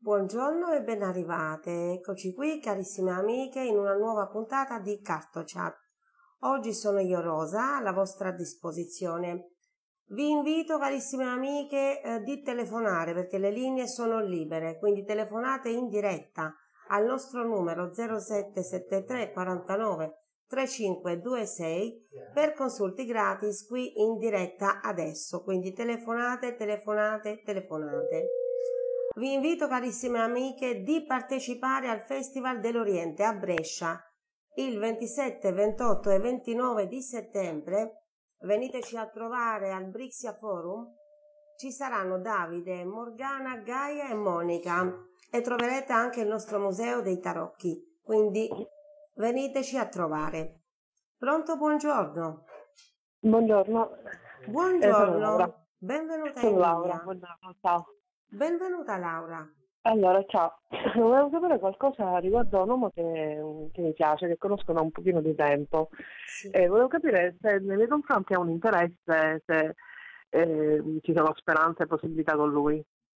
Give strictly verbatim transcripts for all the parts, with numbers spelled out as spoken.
Buongiorno e ben arrivate. Eccoci qui, carissime amiche, in una nuova puntata di CartoChat. Oggi sono io Rosa, alla vostra disposizione. Vi invito, carissime amiche, eh, di telefonare perché le linee sono libere, quindi telefonate in diretta al nostro numero zero sette sette tre quarantanove trentacinque ventisei per consulti gratis qui in diretta adesso. Quindi telefonate, telefonate, telefonate. Vi invito, carissime amiche, di partecipare al Festival dell'Oriente a Brescia il ventisette, ventotto e ventinove di settembre. Veniteci a trovare al Brixia Forum. Ci saranno Davide, Morgana, Gaia e Monica e troverete anche il nostro museo dei tarocchi, quindi veniteci a trovare. Pronto? Buongiorno. Buongiorno. Buongiorno, Eh, benvenuta sono in Laura. linea. Buongiorno, ciao. Benvenuta Laura. Allora, ciao. Volevo sapere qualcosa riguardo a un uomo che, che mi piace, che conosco da un pochino di tempo. Sì. E volevo capire se nei miei confronti ha un interesse, se eh, ci sono speranze e possibilità con lui.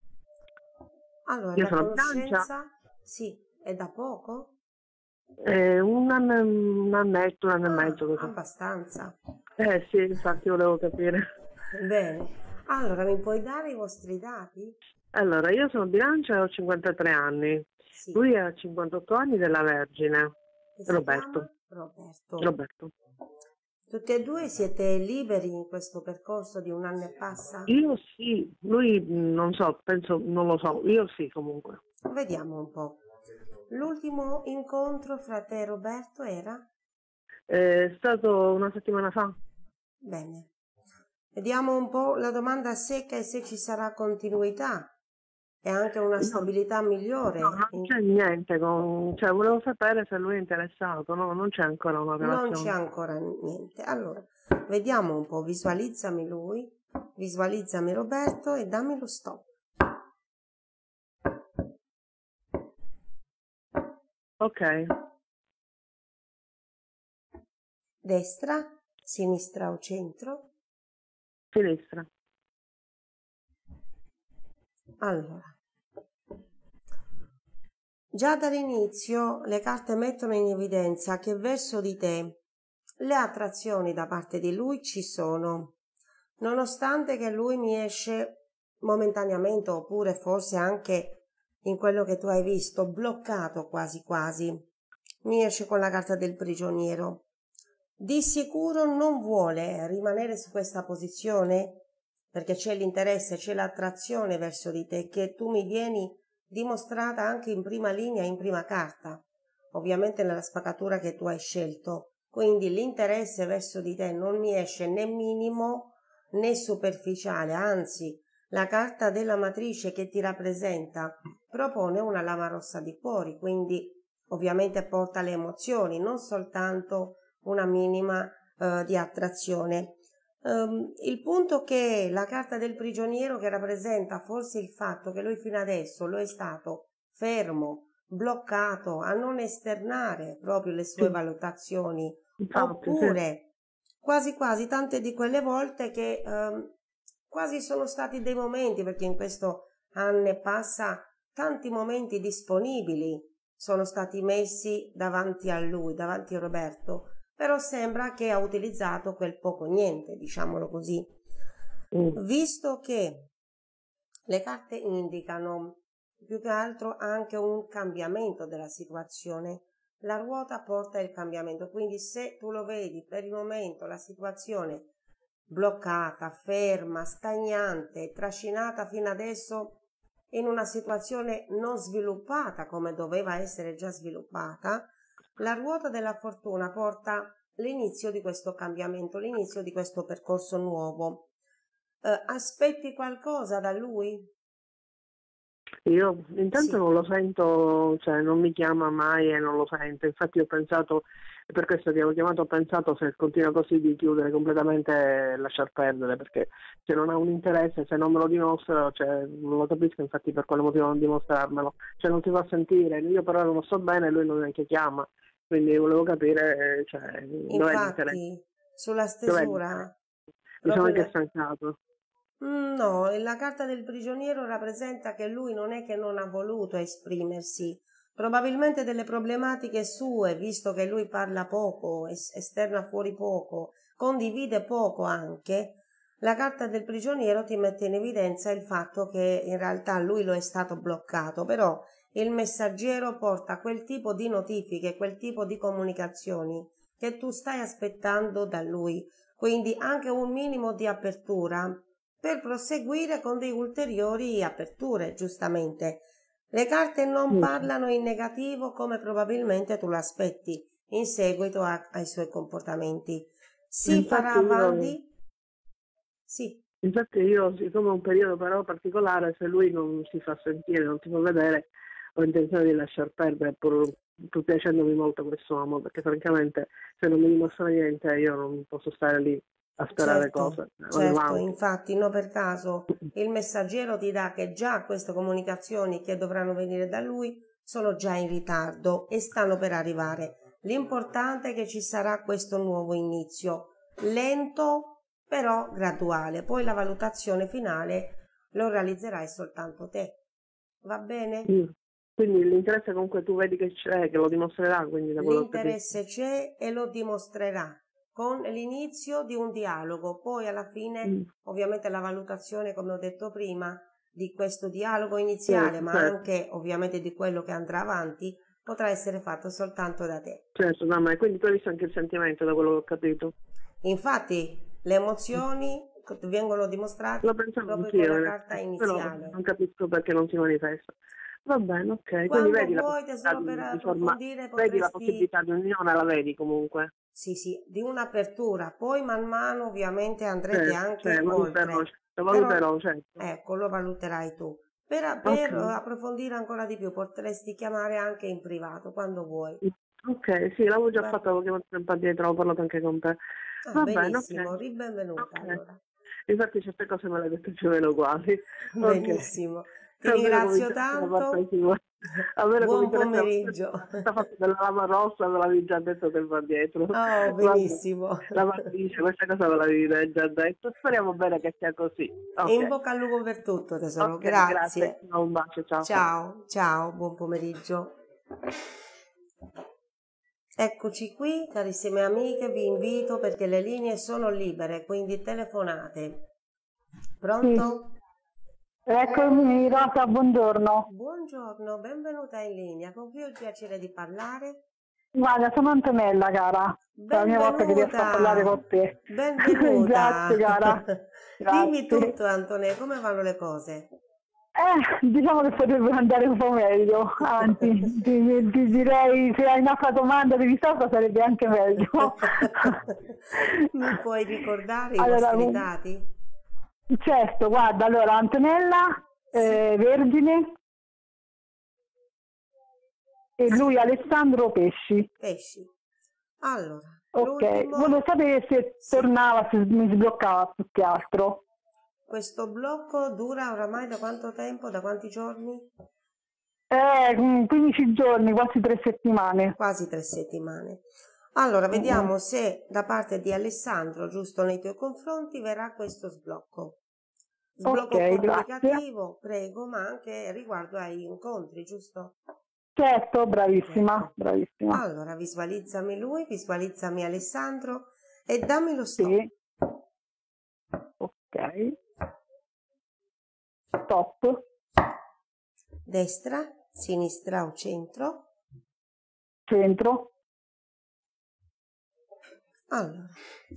Allora, Io la sono bilancia, conoscenza? Sì, è da poco? eh, un anno, un annetto, un anno e Ah, mezzo così. abbastanza. Eh sì, infatti volevo capire. Bene. Allora, mi puoi dare i vostri dati? Allora, io sono bilancia e ho cinquantatré anni. Sì. Lui ha cinquantotto anni della Vergine. Che si Roberto. chiama? Roberto. Roberto. Tutti e due siete liberi in questo percorso di un anno e passa? Io sì, lui mh, non so, penso, non lo so, io sì comunque. Vediamo un po'. L'ultimo incontro fra te e Roberto era? È stato una settimana fa. Bene. Vediamo un po' la domanda secca e se ci sarà continuità e anche una No, stabilità migliore. no, non c'è niente, con, cioè volevo sapere se lui è interessato, no, non c'è ancora una Non c'è relazione. ancora niente. Allora, vediamo un po', visualizzami lui, visualizzami Roberto e dammi lo stop. Ok, Destra, sinistra o centro? sinistra. Allora, già dall'inizio le carte mettono in evidenza che verso di te le attrazioni da parte di lui ci sono, nonostante che lui mi esce momentaneamente oppure forse anche in quello che tu hai visto, bloccato quasi quasi. Mi esce con la carta del prigioniero. Di sicuro non vuole rimanere su questa posizione perché c'è l'interesse, c'è l'attrazione verso di te che tu mi vieni dimostrata anche in prima linea, in prima carta, ovviamente nella spaccatura che tu hai scelto. Quindi l'interesse verso di te non mi esce né minimo né superficiale, anzi la carta della matrice che ti rappresenta propone una lama rossa di cuori, quindi ovviamente porta le emozioni, non soltanto una minima eh, di attrazione. Um, il punto che la carta del prigioniero che rappresenta forse il fatto che lui fino adesso lo è stato fermo, bloccato a non esternare proprio le sue Sì, valutazioni, infatti, oppure quasi quasi tante di quelle volte che um, quasi sono stati dei momenti, perché in questo anno e passa tanti momenti disponibili sono stati messi davanti a lui, davanti a Roberto, però sembra che ha utilizzato quel poco niente, diciamolo così. Mm. Visto che le carte indicano più che altro anche un cambiamento della situazione, la ruota porta il cambiamento, quindi se tu lo vedi per il momento la situazione bloccata, ferma, stagnante, trascinata fino adesso in una situazione non sviluppata come doveva essere già sviluppata, la ruota della fortuna porta l'inizio di questo cambiamento, l'inizio di questo percorso nuovo. Eh, aspetti qualcosa da lui? Io intanto Sì. non lo sento, cioè non mi chiama mai e non lo sento, infatti ho pensato, per questo ti avevo chiamato, ho pensato se continua così di chiudere completamente e lasciar perdere, perché se non ha un interesse, se non me lo dimostra, cioè non lo capisco, infatti per quale motivo non dimostrarmelo, cioè non ti fa sentire, io però non lo so bene e lui non neanche chiama, quindi volevo capire, eh, cioè, dov'è l'interesse, Infatti, sulla dov'è l'interesse, stesura, mi sono proprio anche la- stancato. Mm, no, e la carta del prigioniero rappresenta che lui non è che non ha voluto esprimersi, probabilmente delle problematiche sue, visto che lui parla poco, es- esterna fuori poco, condivide poco anche. La carta del prigioniero ti mette in evidenza il fatto che in realtà lui lo è stato bloccato, però il messaggero porta quel tipo di notifiche, quel tipo di comunicazioni che tu stai aspettando da lui, quindi anche un minimo di apertura per proseguire con dei ulteriori aperture, giustamente. Le carte non Sì, parlano in negativo come probabilmente tu lo aspetti in seguito a- ai suoi comportamenti. Si farà infatti io, avanti? Sì, infatti io, siccome è un periodo però particolare, se lui non si fa sentire, non si fa vedere, ho intenzione di lasciar perdere, pur, pur piacendomi molto questo uomo, perché francamente se non mi dimostra niente io non posso stare lì a sperare certo, cose, voglio certo, avanti. infatti no per caso il messaggero ti dà che già queste comunicazioni che dovranno venire da lui sono già in ritardo e stanno per arrivare. L'importante è che ci sarà questo nuovo inizio, lento però graduale, poi la valutazione finale lo realizzerai soltanto te. Va bene? Mm. Quindi l'interesse comunque tu vedi che c'è, che lo dimostrerà, quindi da quello che capisco. L'interesse c'è e lo dimostrerà con l'inizio di un dialogo, poi alla fine Mm. ovviamente la valutazione, come ho detto prima, di questo dialogo iniziale, Certo, ma certo, anche ovviamente di quello che andrà avanti, potrà essere fatto soltanto da te. certo, no, ma quindi tu hai visto anche il sentimento da quello che ho capito. Infatti, le emozioni vengono dimostrate Lo pensavo proprio con anch'io, la in carta effetti, però iniziale. non capisco perché non si manifesta. Va bene, ok, quindi Quando vedi la vuoi, possibilità tesoro, per di, di forma, approfondire, vedi la potresti. possibilità di unione, la vedi comunque. Sì, sì, di un'apertura, poi man mano ovviamente andrete Certo, anche cioè, valuterò, oltre, certo, però valuterò, certo. ecco, lo valuterai tu. Per, Ok, per approfondire ancora di più potresti chiamare anche in privato quando vuoi. ok, sì, l'avevo già Va- fatto, avevo chiamato tempo addietro, ho parlato anche con te. Ah, Va bene, ok. benissimo, ribenvenuta Ok. allora. Infatti certe cose me le hai dette più o meno uguali. Ok. Benissimo, ti Almeno ringrazio cominciasse da parte tanto. sua. Almeno Buon comincereste da pomeriggio. questa fatto della lama rossa, me l'avevi già detto tempo addietro. Oh, Vabbè. benissimo. La matrice, questa cosa me l'avevi già detto. Speriamo bene che sia così. E in Ok. bocca al lupo per tutto, tesoro. Ok, grazie. Grazie. Un bacio, ciao. Ciao, ciao, buon pomeriggio. Eccoci qui, carissime amiche, vi invito perché le linee sono libere, quindi telefonate. Sì, Pronto? eccomi Rosa, buongiorno. Buongiorno, benvenuta in linea. Con chi ho il piacere di parlare? Guarda, sono Antonella, cara. È la prima volta che riesco a parlare Benvenuta, con te. benvenuta. Grazie, cara. Dimmi Grazie. tutto, Antonella, come vanno le cose? Eh, diciamo che potrebbero andare un po' meglio, anzi, ti, ti direi se hai un'altra domanda di risolta sarebbe anche meglio. Mi puoi ricordare i Allora, vostri dati? certo, guarda, allora Antonella, eh, Vergine, e Sì, lui Alessandro Pesci. pesci. Allora, Ok, l'ultimo, volevo sapere se sì. tornava, se mi sbloccava più che altro. Questo blocco dura oramai da quanto tempo? Da quanti giorni? Eh, mm, quindici giorni, quasi tre settimane. Quasi tre settimane. Allora, Mm, mm. vediamo se da parte di Alessandro, giusto nei tuoi confronti, verrà questo sblocco. Ok, Sblocco grazie. comunicativo, prego, ma anche riguardo ai incontri, giusto? Certo, bravissima, Ecco. bravissima. Allora, visualizzami lui, visualizzami Alessandro e dammi lo stop. Sì, ok. Stop, Destra, sinistra o centro? centro. Allora.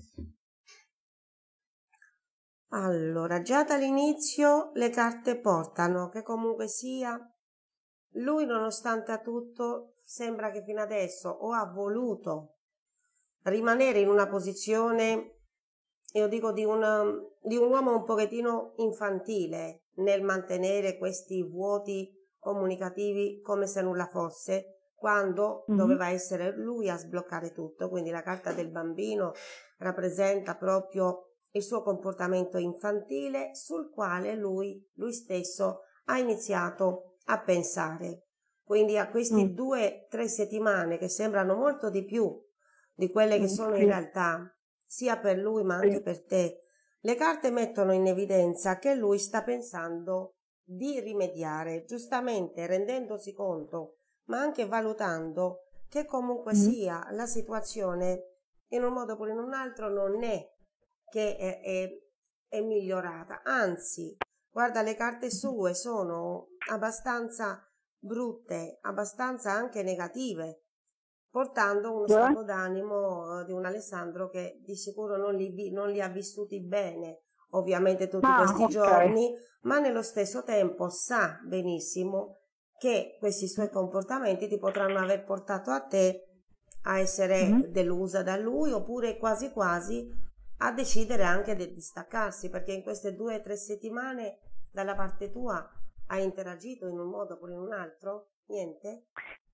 Allora, già dall'inizio le carte portano che comunque sia, lui nonostante tutto sembra che fino adesso o ha voluto rimanere in una posizione, io dico di un, di un uomo un pochettino infantile nel mantenere questi vuoti comunicativi come se nulla fosse, quando Mhm. doveva essere lui a sbloccare tutto. Quindi la carta del bambino rappresenta proprio il suo comportamento infantile sul quale lui, lui stesso ha iniziato a pensare. Quindi a questi Mm, due, tre settimane che sembrano molto di più di quelle che mm, sono in sì, realtà sia per lui ma anche sì. per te, Le carte mettono in evidenza che lui sta pensando di rimediare, giustamente rendendosi conto, ma anche valutando che comunque Mm. sia la situazione, in un modo oppure in un altro, non è che è, è, è migliorata, anzi, guarda, le carte sue sono abbastanza brutte, abbastanza anche negative, portando uno Cioè? stato d'animo eh, di un Alessandro che di sicuro non li, vi- non li ha vissuti bene, ovviamente tutti Ah, questi ok. giorni, ma nello stesso tempo sa benissimo che questi suoi comportamenti ti potranno aver portato a te a essere Mm. delusa da lui, oppure quasi quasi a decidere anche di distaccarsi, perché in queste due o tre settimane dalla parte tua hai interagito in un modo oppure in un altro? Niente?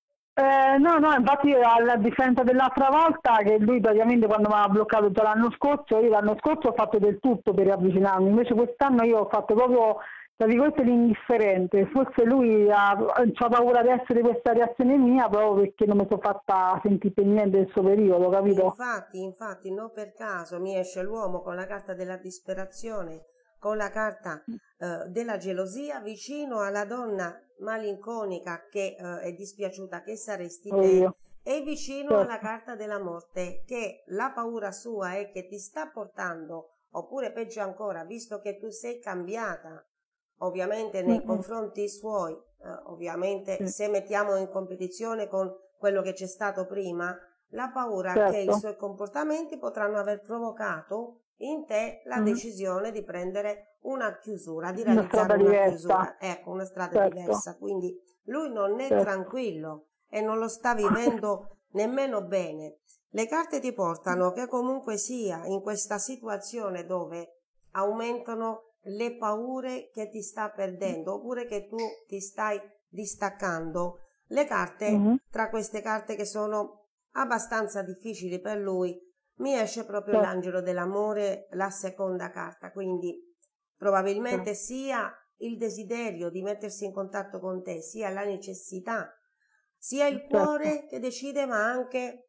Eh, no, no, infatti a differenza dell'altra volta che lui praticamente quando mi ha bloccato già l'anno scorso, io l'anno scorso ho fatto del tutto per avvicinarmi, invece quest'anno io ho fatto proprio, tra virgolette, l'indifferente, forse lui ha, ha paura di essere questa reazione mia proprio perché non mi sono fatta sentire per niente del suo periodo, capito? Infatti, infatti, non per caso mi esce l'uomo con la carta della disperazione, con la carta eh, della gelosia vicino alla donna malinconica che eh, è dispiaciuta che saresti Oh, te, io. e vicino Certo. alla carta della morte, che la paura sua è che ti sta portando, oppure peggio ancora, visto che tu sei cambiata ovviamente nei Mm, mm, confronti suoi, eh, ovviamente sì, se mettiamo in competizione con quello che c'è stato prima, la paura che i certo. suoi comportamenti potranno aver provocato in te la Mm. decisione di prendere una chiusura, di Una strada realizzare una diversa, chiusura, ecco, una strada certo, diversa. Quindi lui non è certo. tranquillo e non lo sta vivendo nemmeno bene. Le carte ti portano che comunque sia in questa situazione dove aumentano le paure che ti sta perdendo, oppure che tu ti stai distaccando. Le carte, Mhm, tra queste carte che sono abbastanza difficili per lui, mi esce proprio certo, l'angelo dell'amore, la seconda carta, quindi certo. probabilmente sia il desiderio di mettersi in contatto con te, sia la necessità, sia il Certo. cuore che decide, ma anche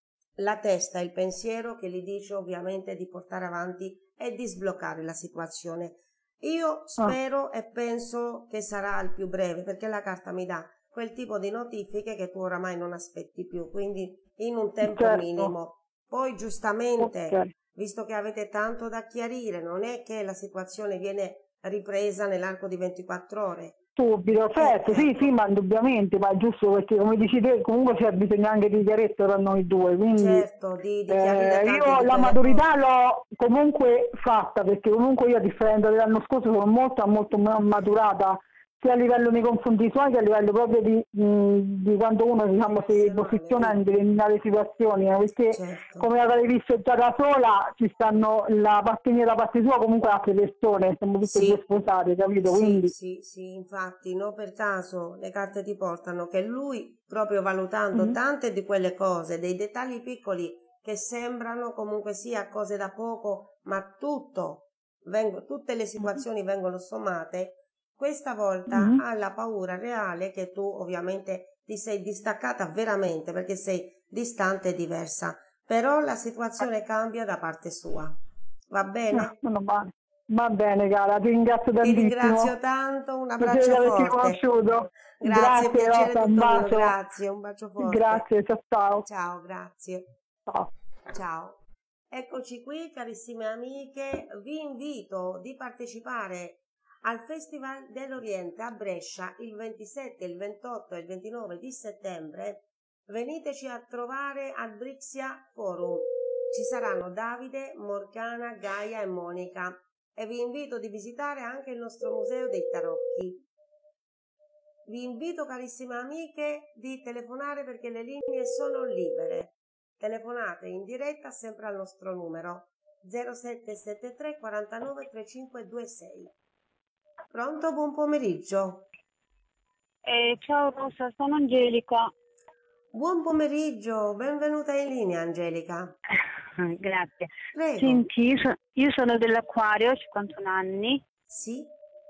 la testa, il pensiero che gli dice ovviamente di portare avanti e di sbloccare la situazione. Io Ah, spero e penso che sarà al più breve, perché la carta mi dà quel tipo di notifiche che tu oramai non aspetti più, quindi in un tempo certo, minimo. Poi giustamente, ok. visto che avete tanto da chiarire, non è che la situazione viene ripresa nell'arco di ventiquattro ore. Subito, Eh, certo, sì, sì, ecco, ma indubbiamente, ma è giusto perché come dici te, comunque c'è bisogno anche di chiarezza tra noi due, quindi certo, di, di chiarire eh, tante io di la quelle maturità cose. l'ho comunque fatta, perché comunque io a differenza dell'anno scorso sono molto, molto ma- maturata, sia a livello nei confronti suoi che a livello proprio di, mh, di quando uno diciamo si Rimaste male, posiziona in mm, determinate situazioni, eh, perché certo. come avrei visto già da sola ci stanno la parte mia e la parte sua comunque altre persone, siamo tutte e due Sì, sposate, capito? sì, Quindi sì, sì, infatti, non per caso le carte ti portano che lui, proprio valutando mhm, tante di quelle cose, dei dettagli piccoli che sembrano comunque sia cose da poco, ma tutto, vengo- tutte le mhm, situazioni vengono sommate, questa volta mhm. ha la paura reale che tu ovviamente ti sei distaccata veramente perché sei distante e diversa, però la situazione cambia da parte sua. Va Ah, bene? meno male. Va bene, cara, ti ringrazio Ti ringrazio tantissimo. tanto, un Piacere di abbraccio averti forte. conosciuto. Grazie, Grazie, piacere Rosa, un tutto mio, bacio. grazie, un bacio forte. Grazie, ciao ciao. Ciao, grazie. Ciao. Ciao. Eccoci qui, carissime amiche, vi invito di partecipare al Festival dell'Oriente a Brescia il ventisette, il ventotto e il ventinove di settembre. Veniteci a trovare al Brixia Forum. Ci saranno Davide, Morgana, Gaia e Monica e vi invito di visitare anche il nostro Museo dei Tarocchi. Vi invito, carissime amiche, di telefonare perché le linee sono libere. Telefonate in diretta sempre al nostro numero zero sette sette tre quarantanove trentacinque ventisei. Pronto? Buon pomeriggio. Eh, ciao Rosa, sono Angelica. Buon pomeriggio, benvenuta in linea Angelica. Grazie. Prego. Senti, io, so- io sono dell'Acquario, ho cinquantuno anni. Sì?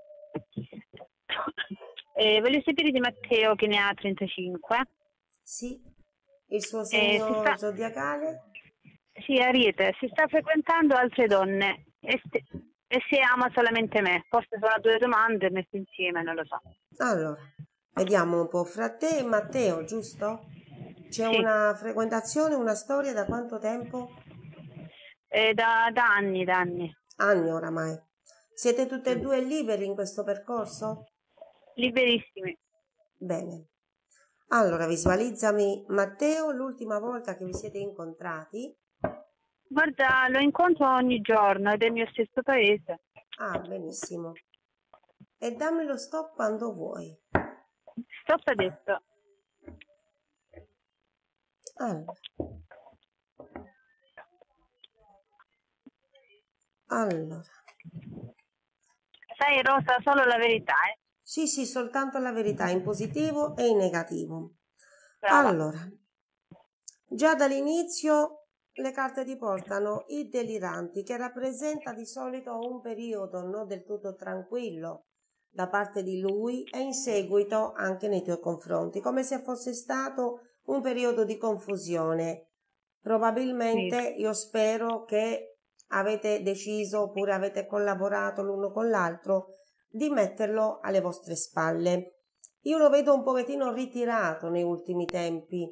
Eh, voglio sapere di Matteo che ne ha trentacinque. Sì? Il suo Eh, si segno sta, zodiacale? sì, Ariete, si sta frequentando altre donne. E, se, e se ama solamente me? Forse sono due domande messe insieme, non lo so. Allora, vediamo un po'. Fra te e Matteo, giusto? C'è Sì. una frequentazione, una storia da quanto tempo? Eh, da, da anni, da anni. Anni oramai. Siete tutte e due liberi in questo percorso? Liberissimi. Bene. Allora, visualizzami Matteo l'ultima volta che vi siete incontrati. Guarda, lo incontro ogni giorno, è del mio stesso paese. Ah, benissimo. E dammi lo stop quando vuoi. Stop adesso. Allora. Allora. Sai Rosa, solo la verità, eh? Sì, sì, soltanto la verità, in positivo e in negativo. Brava. Allora, già dall'inizio le carte ti portano i deliranti, che rappresenta di solito un periodo non del tutto tranquillo da parte di lui e in seguito anche nei tuoi confronti, come se fosse stato un periodo di confusione. Probabilmente Sì. io spero che avete deciso oppure avete collaborato l'uno con l'altro di metterlo alle vostre spalle. Io lo vedo un pochettino ritirato nei ultimi tempi.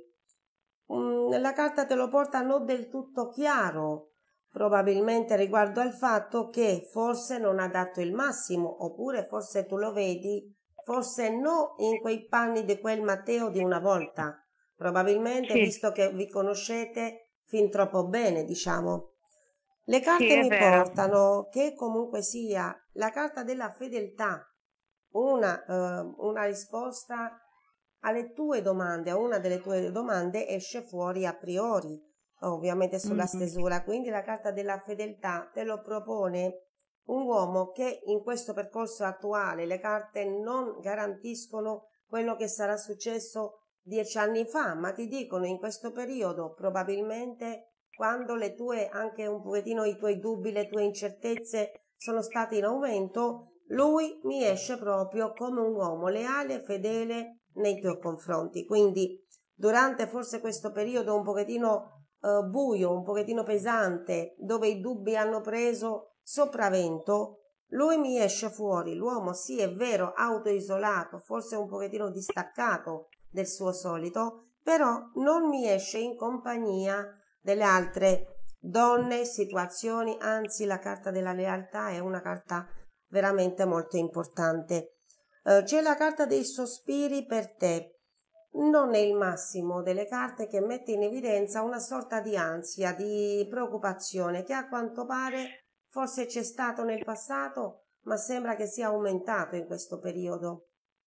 Mm, la carta te lo porta non del tutto chiaro, probabilmente riguardo al fatto che forse non ha dato il massimo, oppure forse tu lo vedi, forse no in quei panni di quel Matteo di una volta. Probabilmente, Sì. visto che vi conoscete fin troppo bene, diciamo. Le carte Sì, è mi vero. portano che comunque sia la carta della fedeltà, una, eh, una risposta alle tue domande, a una delle tue domande esce fuori a priori, ovviamente sulla Mm. stesura, quindi la carta della fedeltà te lo propone un uomo che in questo percorso attuale le carte non garantiscono quello che sarà successo dieci anni fa, ma ti dicono in questo periodo probabilmente quando le tue, anche un pochettino i tuoi dubbi, le tue incertezze sono state in aumento, lui mi esce proprio come un uomo leale e fedele nei tuoi confronti. Quindi durante forse questo periodo un pochettino eh, buio, un pochettino pesante, dove i dubbi hanno preso sopravvento, lui mi esce fuori, l'uomo sì è vero, autoisolato, forse un pochettino distaccato del suo solito, però non mi esce in compagnia delle altre donne, situazioni, anzi la carta della lealtà è una carta veramente molto importante. Eh, c'è la carta dei sospiri per te. Non è il massimo delle carte che mette in evidenza una sorta di ansia, di preoccupazione che a quanto pare forse c'è stato nel passato, ma sembra che sia aumentato in questo periodo.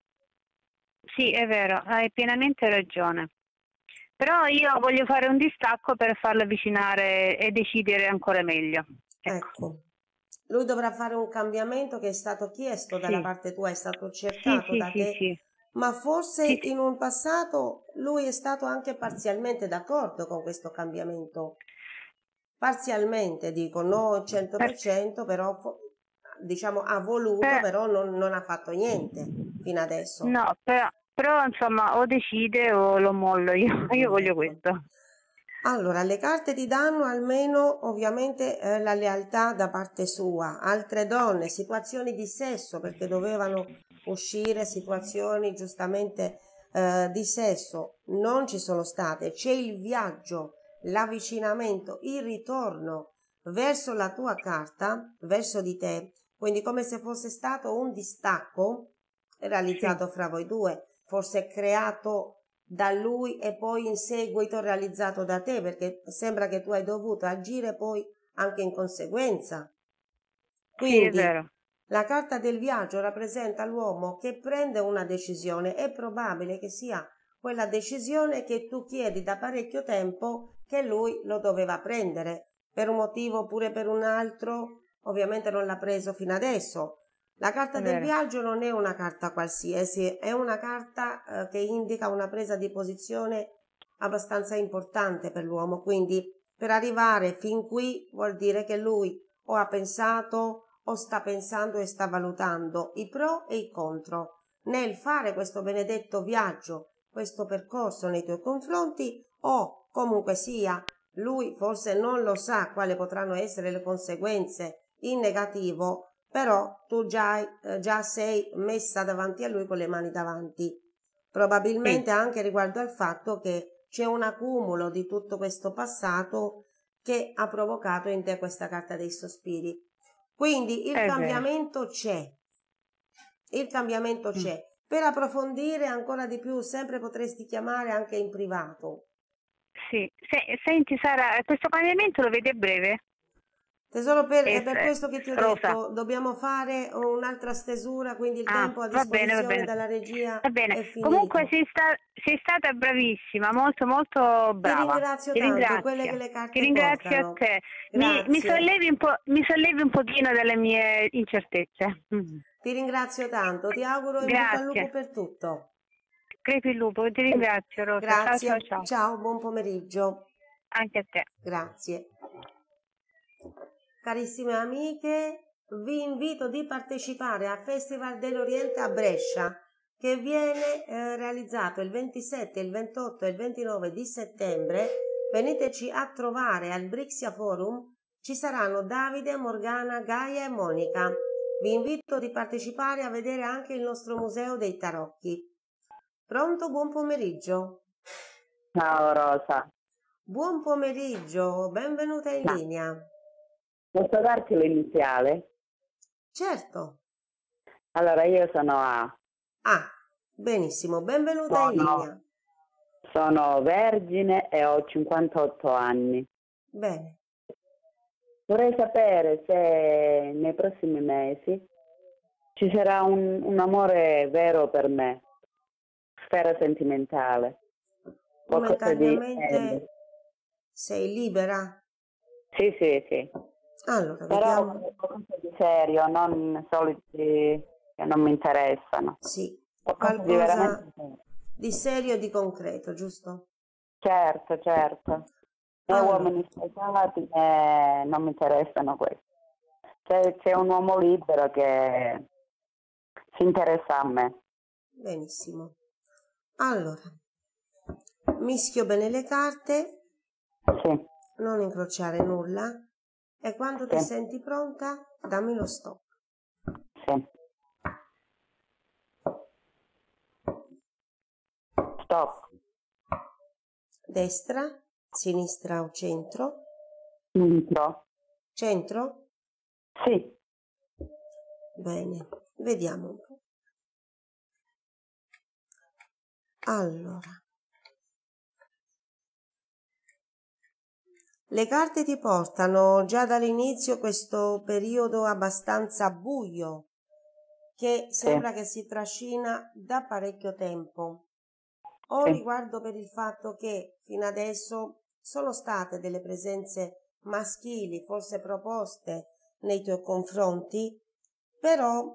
Sì, è vero, hai pienamente ragione. Però io voglio fare un distacco per farlo avvicinare e decidere ancora meglio. Ecco. Ecco. Lui dovrà fare un cambiamento che è stato chiesto dalla Sì. parte tua, è stato Sì, cercato sì, da sì, te, sì. ma forse Sì, sì. in un passato lui è stato anche parzialmente d'accordo con questo cambiamento. Parzialmente, dico, no al cento per cento, però diciamo ha voluto, Per- però non, non ha fatto niente fino adesso. No, però, però insomma o decide o lo mollo io. Io voglio questo. Allora, le carte ti danno almeno ovviamente eh, la lealtà da parte sua, altre donne, situazioni di sesso, perché dovevano uscire situazioni giustamente eh, di sesso, non ci sono state, c'è il viaggio, l'avvicinamento, il ritorno verso la tua carta, verso di te, quindi come se fosse stato un distacco realizzato Sì. fra voi due, forse creato da lui e poi in seguito realizzato da te, perché sembra che tu hai dovuto agire poi anche in conseguenza. Sì, è Quindi vero. la carta del viaggio rappresenta l'uomo che prende una decisione, è probabile che sia quella decisione che tu chiedi da parecchio tempo che lui lo doveva prendere, per un motivo oppure per un altro, ovviamente non l'ha preso fino adesso. La carta È del vero. viaggio non è una carta qualsiasi, è una carta eh, che indica una presa di posizione abbastanza importante per l'uomo, quindi per arrivare fin qui vuol dire che lui o ha pensato o sta pensando e sta valutando i pro e i contro nel fare questo benedetto viaggio, questo percorso nei tuoi confronti, o comunque sia lui forse non lo sa quali potranno essere le conseguenze in negativo, però tu già, eh, già sei messa davanti a lui con le mani davanti, probabilmente Sì. anche riguardo al fatto che c'è un accumulo di tutto questo passato che ha provocato in te questa carta dei sospiri. Quindi il È vero. cambiamento c'è, il cambiamento Mm. c'è. Per approfondire ancora di più, sempre potresti chiamare anche in privato. Sì. Se- senti Sara, questo cambiamento lo vedi a breve? Tesoro, per, è È, per è questo che ti ho rosa. detto, dobbiamo fare un'altra stesura, quindi il Ah, tempo a va bene, va disposizione bene. dalla regia Va bene. è Comunque finito. sei, sta- sei stata bravissima, molto molto Ti brava. ringrazio Ti tanto, quelle che ringrazio. le Ti carte ringrazio a portano. te. Mi, mi Grazie. sollevi un po', mi sollevi un pochino dalle mie incertezze. Mm. Ti ringrazio tanto, ti auguro in bocca al lupo Grazie. per tutto. Crepi il lupo, ti ringrazio Rosa. Ciao ciao Grazie, ciao. ciao, buon pomeriggio. Anche a te. Grazie. Carissime amiche, vi invito di partecipare al Festival dell'Oriente a Brescia, che viene eh, realizzato il ventisette, il ventotto e il ventinove di settembre. Veniteci a trovare al Brixia Forum, ci saranno Davide, Morgana, Gaia e Monica. Vi invito di partecipare a vedere anche il nostro Museo dei Tarocchi. Pronto? Buon pomeriggio. Ciao Rosa. Buon pomeriggio, benvenuta in Ciao. linea. Posso darti l'iniziale? Certo. Allora, io sono A. Ah, benissimo, benvenuta in Sono, linea. sono vergine e ho cinquantotto anni. Bene. Vorrei sapere se nei prossimi mesi ci sarà un, un amore vero per me, sfera sentimentale. Qualcosa di... Momentaneamente sei libera? Sì, sì, sì. Allora, Però vediamo. qualcosa di serio, non soliti che non mi interessano. Sì, Qualcosa di qualcosa veramente serio. di serio e di concreto, giusto? Certo, certo. Né Allora. uomini sposati né non mi interessano questi. C'è, c'è un uomo libero che si interessa a me. Benissimo. Allora, mischio bene le carte, Sì, non incrociare nulla e quando ti sì, senti pronta, dammi lo stop. sì. Stop. Destra, sinistra o centro? Intro. Centro? Sì. Bene, vediamo un po'. Allora, le carte ti portano già dall'inizio questo periodo abbastanza buio che sembra che si trascina da parecchio tempo. Ho Sì. riguardo per il fatto che fino adesso sono state delle presenze maschili, forse proposte nei tuoi confronti, però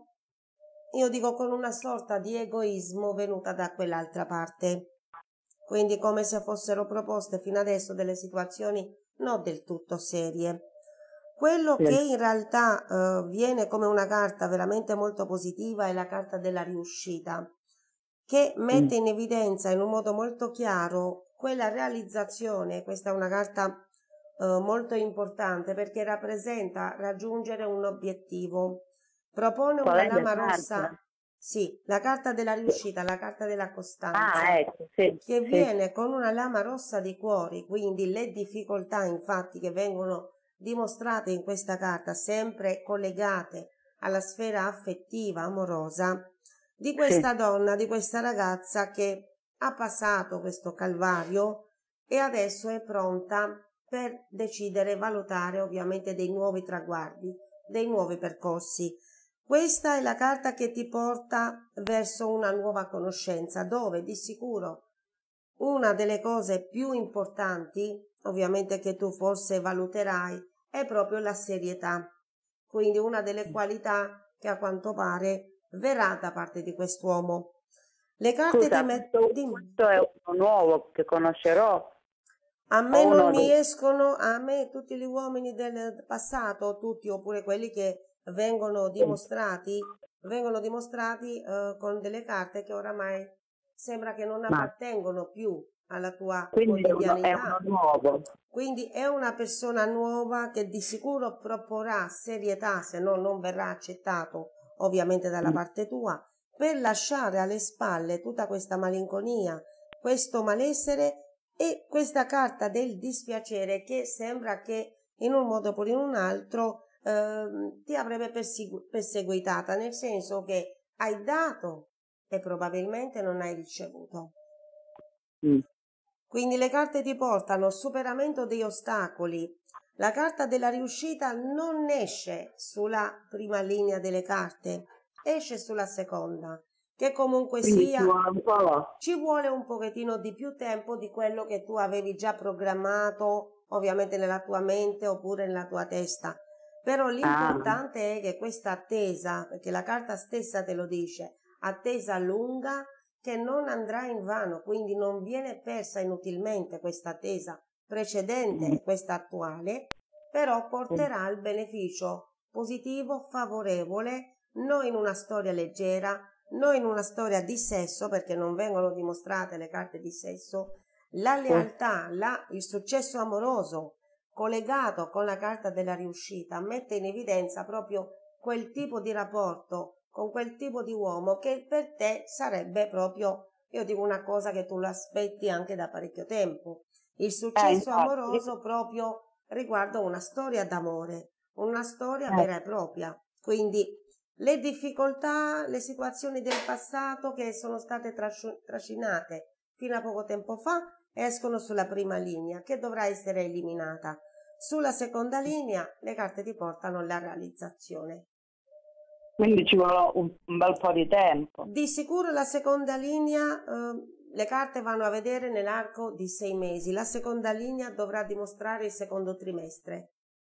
io dico con una sorta di egoismo venuta da quell'altra parte. Quindi come se fossero proposte fino adesso delle situazioni non del tutto serie. Quello Sì. che in realtà eh, viene come una carta veramente molto positiva è la carta della riuscita, che mette in evidenza in un modo molto chiaro quella realizzazione. Questa è una carta eh, molto importante perché rappresenta raggiungere un obiettivo. Propone Qual una è la lama carta? rossa, sì, la carta della riuscita, la carta della costanza, Ah, ecco, sì. che Sì. viene con una lama rossa di cuori, quindi le difficoltà infatti che vengono dimostrate in questa carta, sempre collegate alla sfera affettiva, amorosa, di questa Sì. donna, di questa ragazza che ha passato questo calvario e adesso è pronta per decidere e valutare ovviamente dei nuovi traguardi, dei nuovi percorsi. Questa è la carta che ti porta verso una nuova conoscenza, dove di sicuro una delle cose più importanti, ovviamente che tu forse valuterai, è proprio la serietà. Quindi una delle qualità che a quanto pare verrà da parte di quest'uomo. Le carte Scusa, ti mettono... questo, questo è uno nuovo che conoscerò? A me O non uno mi di... escono, a me tutti gli uomini del passato, tutti oppure quelli che vengono dimostrati, vengono dimostrati eh, con delle carte che oramai sembra che non Ma, appartengono più alla tua Quindi è uno, è quotidianità. uno nuovo. Quindi è una persona nuova che di sicuro proporrà serietà, se no non verrà accettato ovviamente dalla Mm. parte tua, per lasciare alle spalle tutta questa malinconia, questo malessere e questa carta del dispiacere che sembra che in un modo o in un altro ehm, ti avrebbe persegu- perseguitata, nel senso che hai dato e probabilmente non hai ricevuto. Mm. Quindi le carte ti portano superamento degli ostacoli. La carta della riuscita non esce sulla prima linea delle carte, esce sulla seconda, che comunque Quindi ci sia vuole un po'. ci vuole un pochettino di più tempo di quello che tu avevi già programmato, ovviamente nella tua mente oppure nella tua testa. Però l'importante è che questa attesa, perché la carta stessa te lo dice, attesa lunga che non andrà in vano, quindi non viene persa inutilmente questa attesa precedente e questa attuale, però porterà al beneficio positivo, favorevole, non in una storia leggera, non in una storia di sesso, perché non vengono dimostrate le carte di sesso, la lealtà, la, il successo amoroso collegato con la carta della riuscita mette in evidenza proprio quel tipo di rapporto con quel tipo di uomo che per te sarebbe proprio, io dico una cosa che tu lo aspetti anche da parecchio tempo, il successo Eh, amoroso proprio riguardo una storia d'amore, una storia vera e propria. Quindi le difficoltà, le situazioni del passato che sono state trasci- trascinate fino a poco tempo fa escono sulla prima linea, che dovrà essere eliminata. Sulla seconda linea le carte ti portano alla realizzazione. Quindi ci vuole un, un bel po' di tempo. Di sicuro la seconda linea, eh, le carte vanno a vedere nell'arco di sei mesi. La seconda linea dovrà dimostrare il secondo trimestre.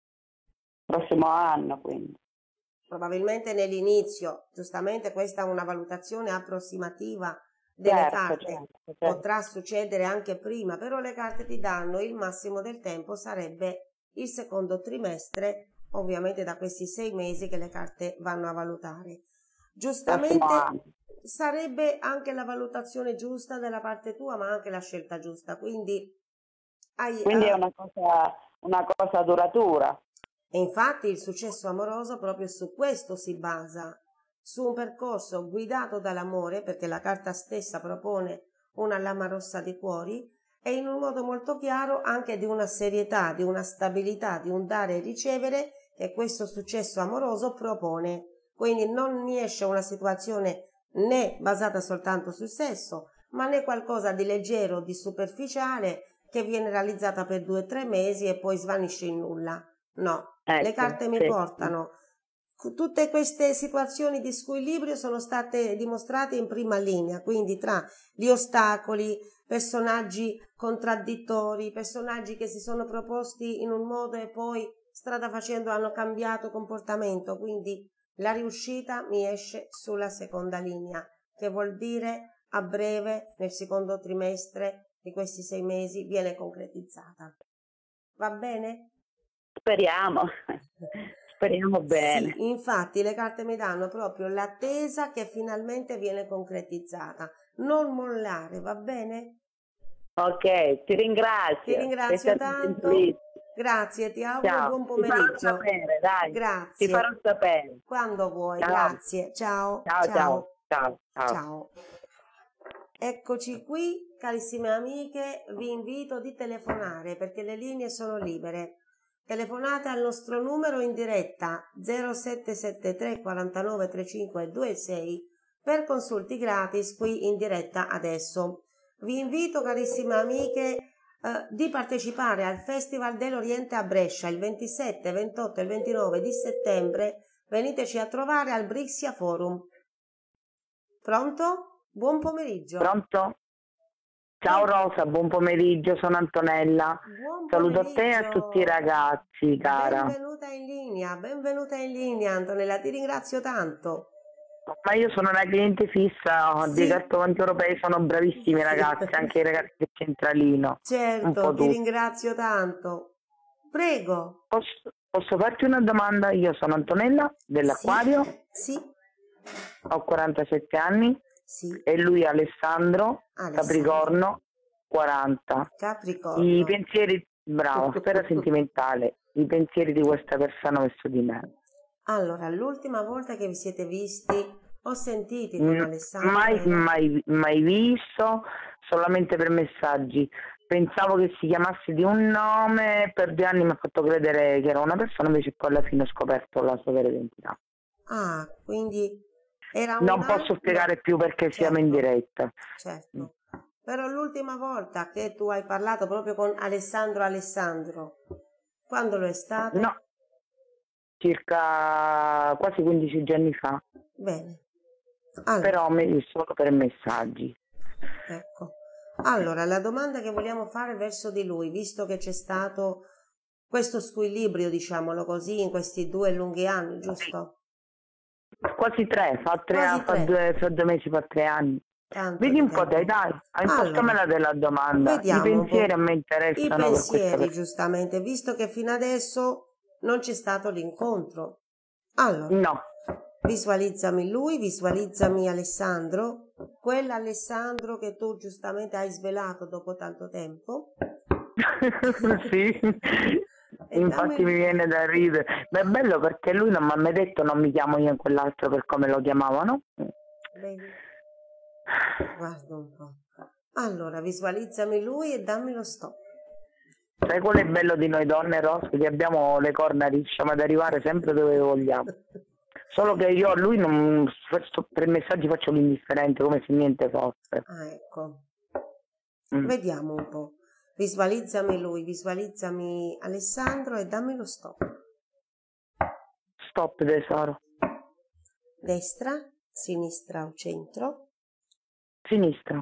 Prossimo anno, quindi. Probabilmente nell'inizio, giustamente questa è una valutazione approssimativa delle Certo, carte. certo, certo. Potrà succedere anche prima, però le carte ti danno il massimo del tempo, sarebbe il secondo trimestre, ovviamente da questi sei mesi che le carte vanno a valutare. Giustamente Prossimo anno. sarebbe anche la valutazione giusta della parte tua, ma anche la scelta giusta. Quindi hai, Quindi eh, è una cosa, una cosa duratura. e infatti il successo amoroso proprio su questo si basa, su un percorso guidato dall'amore, perché la carta stessa propone una lama rossa di cuori, e in un modo molto chiaro anche di una serietà, di una stabilità, di un dare e ricevere che questo successo amoroso propone. Quindi non ne esce una situazione né basata soltanto sul sesso, ma né qualcosa di leggero, di superficiale, che viene realizzata per due o tre mesi e poi svanisce in nulla. No, Ecco, le carte mi sì. portano. Tutte queste situazioni di squilibrio sono state dimostrate in prima linea, quindi tra gli ostacoli, personaggi contraddittori, personaggi che si sono proposti in un modo e poi strada facendo hanno cambiato comportamento, quindi la riuscita mi esce sulla seconda linea, che vuol dire a breve, nel secondo trimestre di questi sei mesi, viene concretizzata. Va bene? Speriamo, speriamo bene. Sì, infatti le carte mi danno proprio l'attesa che finalmente viene concretizzata. Non mollare, va bene? Ok, ti ringrazio. Ti ringrazio Sei stato tanto. gentilissimo. Grazie, ti auguro Ciao. buon Ti farò pomeriggio. sapere, dai. Grazie. Ti farò sapere. Quando vuoi, Ciao. grazie. Ciao. Ciao, ciao, ciao, ciao. Ciao. Eccoci qui, carissime amiche, vi invito di telefonare perché le linee sono libere. Telefonate al nostro numero in diretta zero sette sette tre quarantanove trentacinque ventisei per consulti gratis qui in diretta adesso. Vi invito, carissime amiche, eh, di partecipare al Festival dell'Oriente a Brescia il ventisette, ventotto e ventinove di settembre. Veniteci a trovare al Brixia Forum. Pronto? Buon pomeriggio. Pronto? Ciao Rosa, buon pomeriggio, sono Antonella. Buon Saluto a te e a pomeriggio. tutti i ragazzi, cara. Benvenuta in linea, benvenuta in linea Antonella, ti ringrazio tanto. Ma io sono una cliente fissa Sì. dei cartomanti europei, sono bravissimi Sì. ragazzi, anche i ragazzi del centralino. Un Certo, po' ti tutti. ringrazio tanto. Prego. Posso, posso farti una domanda? Io sono Antonella dell'Acquario, Sì, ho quarantasette anni sì. e lui Alessandro, Alessandro. Capricorno, quaranta. Capricorno. I pensieri, bravo, sfera sentimentale, i pensieri di questa persona verso di me. Allora, l'ultima volta che vi siete visti o sentiti con Mm, Alessandro Mai, era- mai, mai visto, solamente per messaggi. Pensavo che si chiamasse di un nome, per due anni mi ha fatto credere che era una persona, invece poi alla fine ho scoperto la sua vera identità. Ah, quindi era un Non altro... posso spiegare più perché siamo in Certo. diretta. Certo. Però l'ultima volta che tu hai parlato proprio con Alessandro Alessandro, quando lo è stato? No, circa quasi quindici giorni fa, Bene. Allora, però me- solo per messaggi. ecco. Allora, la domanda che vogliamo fare verso di lui, visto che c'è stato questo squilibrio, diciamolo così, in questi due lunghi anni, giusto? Quasi tre, fa tre, Quasi fa tre. due, fa due mesi, fa tre anni. Tanto Vedi di un po' tempo. dai, dai, impostamela Allora, della domanda. vediamo I un pensieri po'. a me I interessano per questa pensieri, persona. giustamente, visto che fino adesso non c'è stato l'incontro. Allora, No, visualizzami lui, visualizzami Alessandro, quell'Alessandro che tu giustamente hai svelato dopo tanto tempo. sì, E infatti dammi- mi viene da ridere. Ma è bello perché lui non mi ha mai detto non mi chiamo io e quell'altro per come lo chiamavano. Vedi? Guarda un po'. Allora, visualizzami lui e dammi lo stop. Sai qual è il bello di noi donne, Ross? Che abbiamo le corna, riusciamo ad arrivare sempre dove vogliamo. Solo che io a lui non faccio- per messaggi faccio l'indifferente, come se niente fosse. Ah, ecco. Mm. Vediamo un po'. Visualizzami lui, visualizzami Alessandro e dammi lo stop. Stop, tesoro. Destra, sinistra o centro? Sinistra.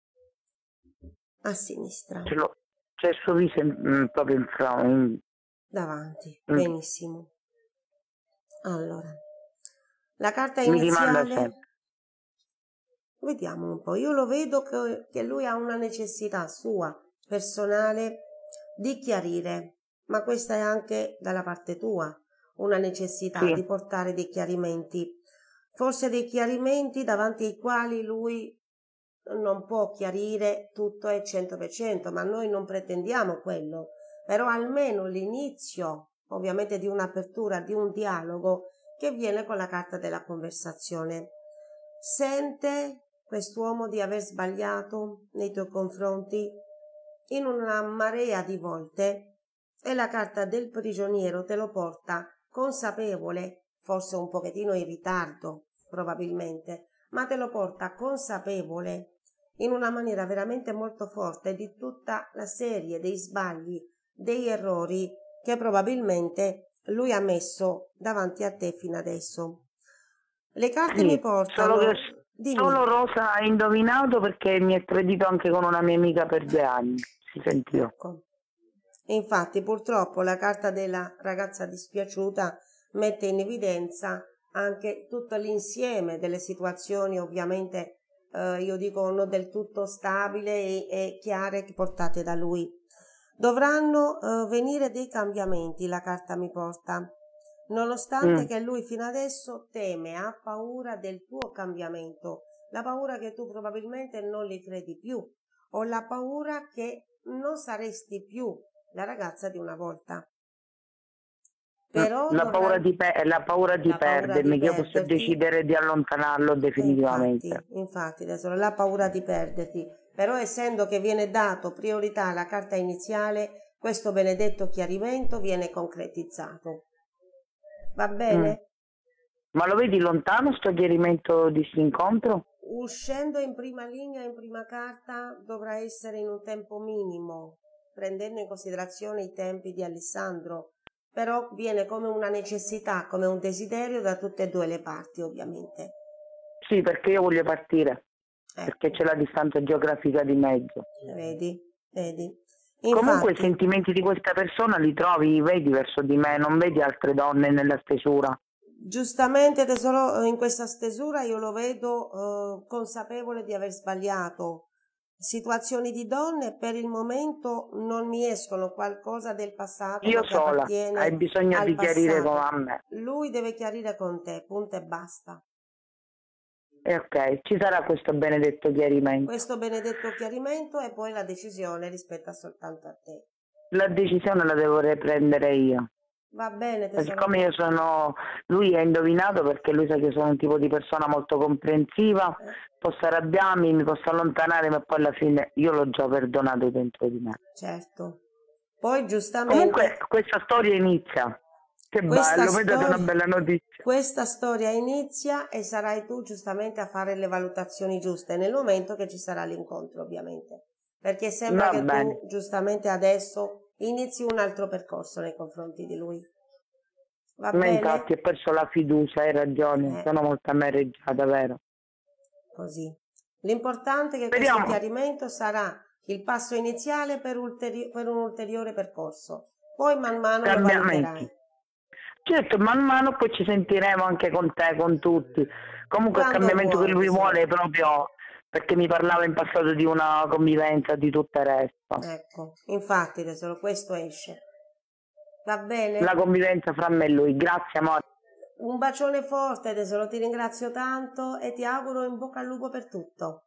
A sinistra. Ce l'ho. C'è il suo viso in- mm, proprio in front. Davanti. Mm. Benissimo. Allora, la carta Mi rimanda iniziale. sempre. Vediamo un po'. Io lo vedo che, che lui ha una necessità sua, personale, di chiarire, ma questa è anche dalla parte tua, una necessità Sì. di portare dei chiarimenti. Forse dei chiarimenti davanti ai quali lui non può chiarire tutto al cento per cento, ma noi non pretendiamo quello. Però almeno l'inizio, ovviamente, di un'apertura, di un dialogo che viene con la carta della conversazione. Sente quest'uomo di aver sbagliato nei tuoi confronti in una marea di volte e la carta del prigioniero te lo porta consapevole, forse un pochettino in ritardo probabilmente, ma te lo porta consapevole in una maniera veramente molto forte di tutta la serie dei sbagli, degli errori che probabilmente lui ha messo davanti a te fino adesso. Le carte Sì, mi portano... solo che Dimmi. solo Rosa ha indovinato perché mi è tradito anche con una mia amica per due anni. Si sentiva. Ecco. Infatti, purtroppo, la carta della ragazza dispiaciuta mette in evidenza anche tutto l'insieme delle situazioni, ovviamente, eh, io dico non del tutto stabili e, e chiare portate da lui. Dovranno eh, venire dei cambiamenti, la carta mi porta. Nonostante Mm. che lui fino adesso teme, ha paura del tuo cambiamento, la paura che tu probabilmente non li credi più, o la paura che non saresti più la ragazza di una volta. Però la, dovrai- paura di pe- la paura di La paura perdermi, di che io posso perderti. decidere di allontanarlo definitivamente. Infatti, infatti, tesoro, la paura di perderti. Però essendo che viene dato priorità alla carta iniziale, questo benedetto chiarimento viene concretizzato. Va bene? Ma lo vedi lontano sto chiarimento di questo incontro? Uscendo in prima linea, in prima carta, dovrà essere in un tempo minimo, prendendo in considerazione i tempi di Alessandro, però viene come una necessità, come un desiderio da tutte e due le parti, ovviamente. Sì, perché io voglio partire, Ecco, perché c'è la distanza geografica di mezzo. vedi, vedi. Comunque i Infatti, sentimenti di questa persona li trovi, vedi verso di me, non vedi altre donne nella stesura. giustamente, tesoro, in questa stesura io lo vedo eh, consapevole di aver sbagliato. Situazioni di donne per il momento non mi escono, qualcosa del passato Io che sola, appartiene hai bisogno al di chiarire passato. con me. Lui deve chiarire con te, punto e basta. E ok, ci sarà questo benedetto chiarimento. Questo benedetto chiarimento e poi la decisione rispetta soltanto a te. La decisione la devo prendere io. Va bene, E tesoro. siccome io sono, lui ha indovinato perché lui sa che sono un tipo di persona molto comprensiva, Eh, posso arrabbiarmi, mi posso allontanare, ma poi alla fine io l'ho già perdonato dentro di me. certo. Poi giustamente Comunque questa storia inizia. Che questa bello, vedete una storia, bella notizia. questa storia inizia e sarai tu giustamente a fare le valutazioni giuste nel momento che ci sarà l'incontro, ovviamente. Perché sembra Va che bene. tu giustamente adesso inizi un altro percorso nei confronti di lui. Va Ma bene? infatti ho perso la fiducia, hai ragione, Eh, sono molto amareggiata, vero? così. L'importante è che questo Speriamo. chiarimento sarà il passo iniziale per, ulteri- per un ulteriore percorso. Poi man mano lo Cambiamenti. valuterai. Certo, man mano poi ci sentiremo anche con te, con tutti. Comunque il Quando cambiamento vuoi, che lui tesoro. vuole è proprio perché mi parlava in passato di una convivenza, di tutto il resto. Ecco, infatti tesoro, questo esce. Va bene? La convivenza fra me e lui. Grazie amore. Un bacione forte tesoro, ti ringrazio tanto e ti auguro in bocca al lupo per tutto.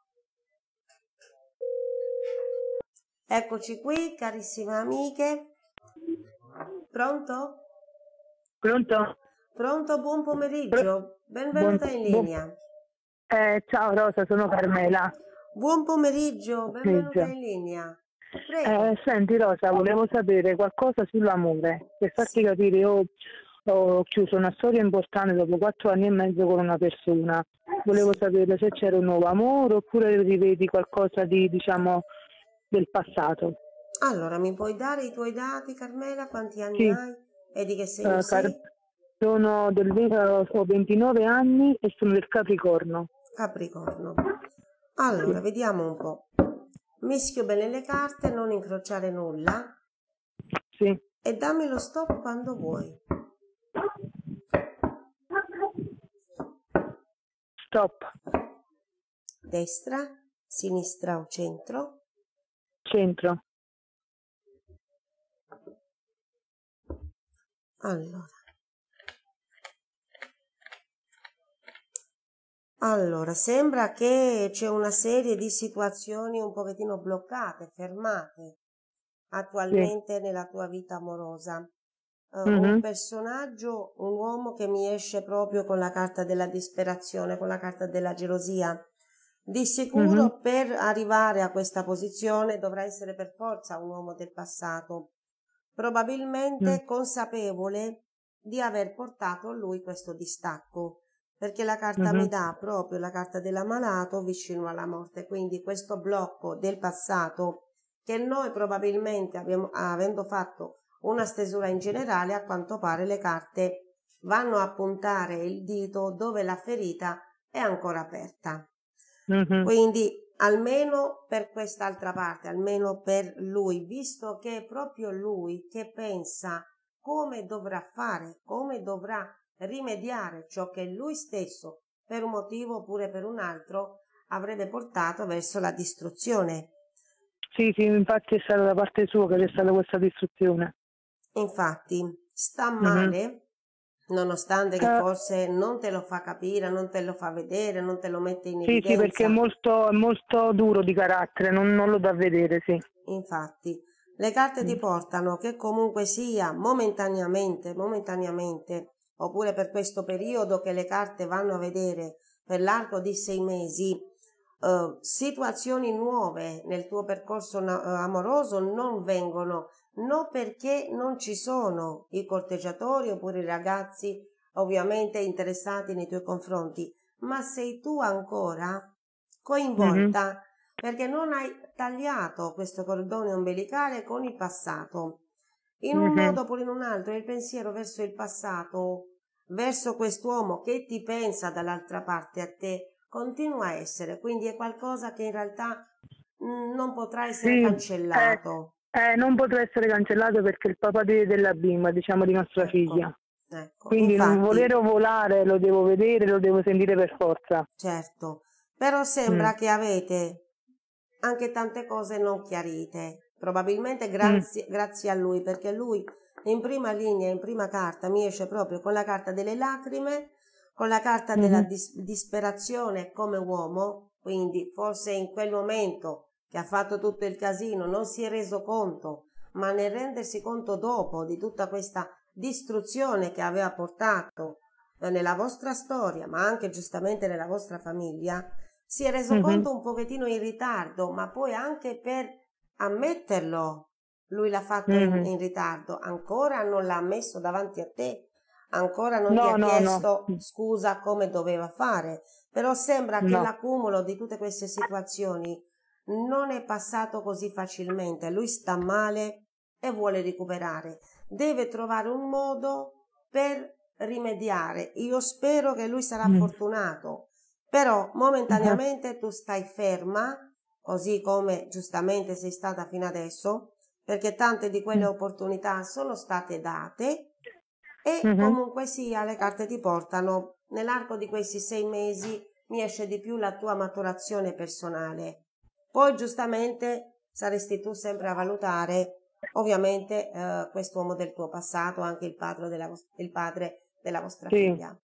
Eccoci qui, carissime amiche. Pronto? Pronto? Pronto, buon pomeriggio. Benvenuta in Buon- linea. Eh, ciao Rosa, sono Carmela. Buon pomeriggio, benvenuta Pomeriggio. in linea. Prego. Eh, senti Rosa, volevo sapere qualcosa sull'amore, per farti Sì. capire, io ho chiuso una storia importante dopo quattro anni e mezzo con una persona. Volevo Sì. sapere se c'era un nuovo amore oppure rivedi qualcosa di, diciamo, del passato. Allora, mi puoi dare i tuoi dati, Carmela? Quanti anni Sì. hai? E di che segno Eh, sei? Car- sono del, ve- eh, ho ventinove anni e sono del Capricorno. Capricorno. Allora, vediamo un po'. Mischio bene le carte, non incrociare nulla Sì. e dammi lo stop quando vuoi. Stop. Destra, sinistra o centro? Centro. Allora. Allora, sembra che c'è una serie di situazioni un pochettino bloccate, fermate attualmente nella tua vita amorosa. Eh, Un Mhm. personaggio, un uomo che mi esce proprio con la carta della disperazione, con la carta della gelosia. Di sicuro Mhm. per arrivare a questa posizione dovrà essere per forza un uomo del passato, probabilmente Mm. consapevole di aver portato a lui questo distacco, perché la carta Mhm. mi dà proprio la carta dell'ammalato vicino alla morte, quindi questo blocco del passato che noi probabilmente abbiamo, avendo fatto una stesura in generale, a quanto pare le carte vanno a puntare il dito dove la ferita è ancora aperta. Mhm. Quindi almeno per quest'altra parte, almeno per lui, visto che è proprio lui che pensa come dovrà fare, come dovrà rimediare ciò che lui stesso, per un motivo oppure per un altro, avrebbe portato verso la distruzione. Sì, sì, infatti è stata da parte sua che c'è stata questa distruzione. Infatti sta Mhm. male, nonostante che Eh, forse non te lo fa capire, non te lo fa vedere, non te lo mette in sì, sì, perché è evidenza. molto, è molto duro di carattere, non, non lo dà vedere, sì. Infatti, le carte ti Mm. portano che comunque sia momentaneamente, momentaneamente, oppure per questo periodo che le carte vanno a vedere per l'arco di sei mesi, eh, situazioni nuove nel tuo percorso na- eh, amoroso non vengono, non perché non ci sono i corteggiatori oppure i ragazzi ovviamente interessati nei tuoi confronti, ma sei tu ancora Mhm. coinvolta perché non hai tagliato questo cordone ombelicale con il passato. In un Mhm. modo oppure in un altro, il pensiero verso il passato, verso quest'uomo che ti pensa dall'altra parte a te, continua a essere, quindi è qualcosa che in realtà mm, non potrà essere Sì, eh, cancellato. eh, non potrà essere cancellato perché è il papà de- della bimba, diciamo, di nostra Ecco, figlia. ecco. Quindi non Infatti, volere o volare lo devo vedere, lo devo sentire per forza. certo, però Mm. sembra che avete anche tante cose non chiarite, probabilmente Mm. grazie, grazie a lui, perché lui in prima linea, in prima carta, mi esce proprio con la carta delle lacrime, con la carta Mhm. della dis- disperazione come uomo, quindi forse in quel momento che ha fatto tutto il casino non si è reso conto, ma nel rendersi conto dopo di tutta questa distruzione che aveva portato eh, nella vostra storia, ma anche giustamente nella vostra famiglia, si è reso Mhm. conto un pochettino in ritardo, ma poi anche per ammetterlo, lui l'ha fatto in, Mhm. in ritardo, ancora non l'ha ammesso davanti a te, ancora non ti No, ha no, no, chiesto scusa come doveva fare, però sembra che no. l'accumulo di tutte queste situazioni non è passato così facilmente, lui sta male e vuole recuperare, deve trovare un modo per rimediare. Io spero che lui sarà Mm. fortunato, però momentaneamente tu stai ferma, così come giustamente sei stata fino adesso, perché tante di quelle Mm. opportunità sono state date e Mhm. comunque sia le carte ti portano nell'arco di questi sei mesi mi esce di più la tua maturazione personale. Poi giustamente saresti tu sempre a valutare ovviamente eh, quest'uomo del tuo passato, anche il padre della, vos- il padre della vostra Sì, figlia.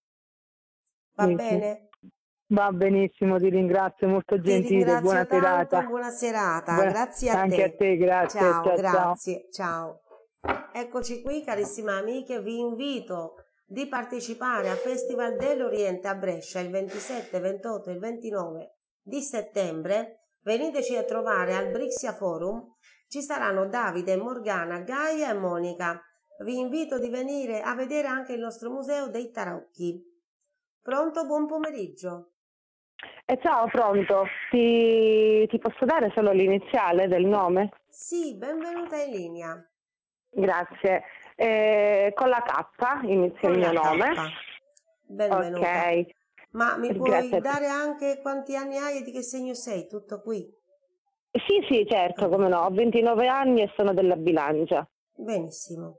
Va sì, sì. bene? Va benissimo, ti ringrazio, molto Ti gentile, buona ringrazio tanto, serata. buona serata, Buona- grazie a Anche a te. te, grazie, Ciao, ciao ciao. grazie, ciao. Eccoci qui, carissime amiche, vi invito di partecipare al Festival dell'Oriente a Brescia il ventisette, ventotto e il ventinove di settembre. Veniteci a trovare al Brixia Forum, ci saranno Davide, Morgana, Gaia e Monica. Vi invito di venire a vedere anche il nostro museo dei tarocchi. Pronto? Buon pomeriggio. Eh, ciao, pronto. Ti, ti posso dare solo l'iniziale del nome? Sì, benvenuta in linea. Grazie. Eh, con la K inizia Con il mio la nome. K. Benvenuta. Ok. Ma mi puoi Grazie a te. dare anche quanti anni hai e di che segno sei? Tutto qui? Sì, sì, certo, come no. Ho ventinove anni e sono della Bilancia. Benissimo.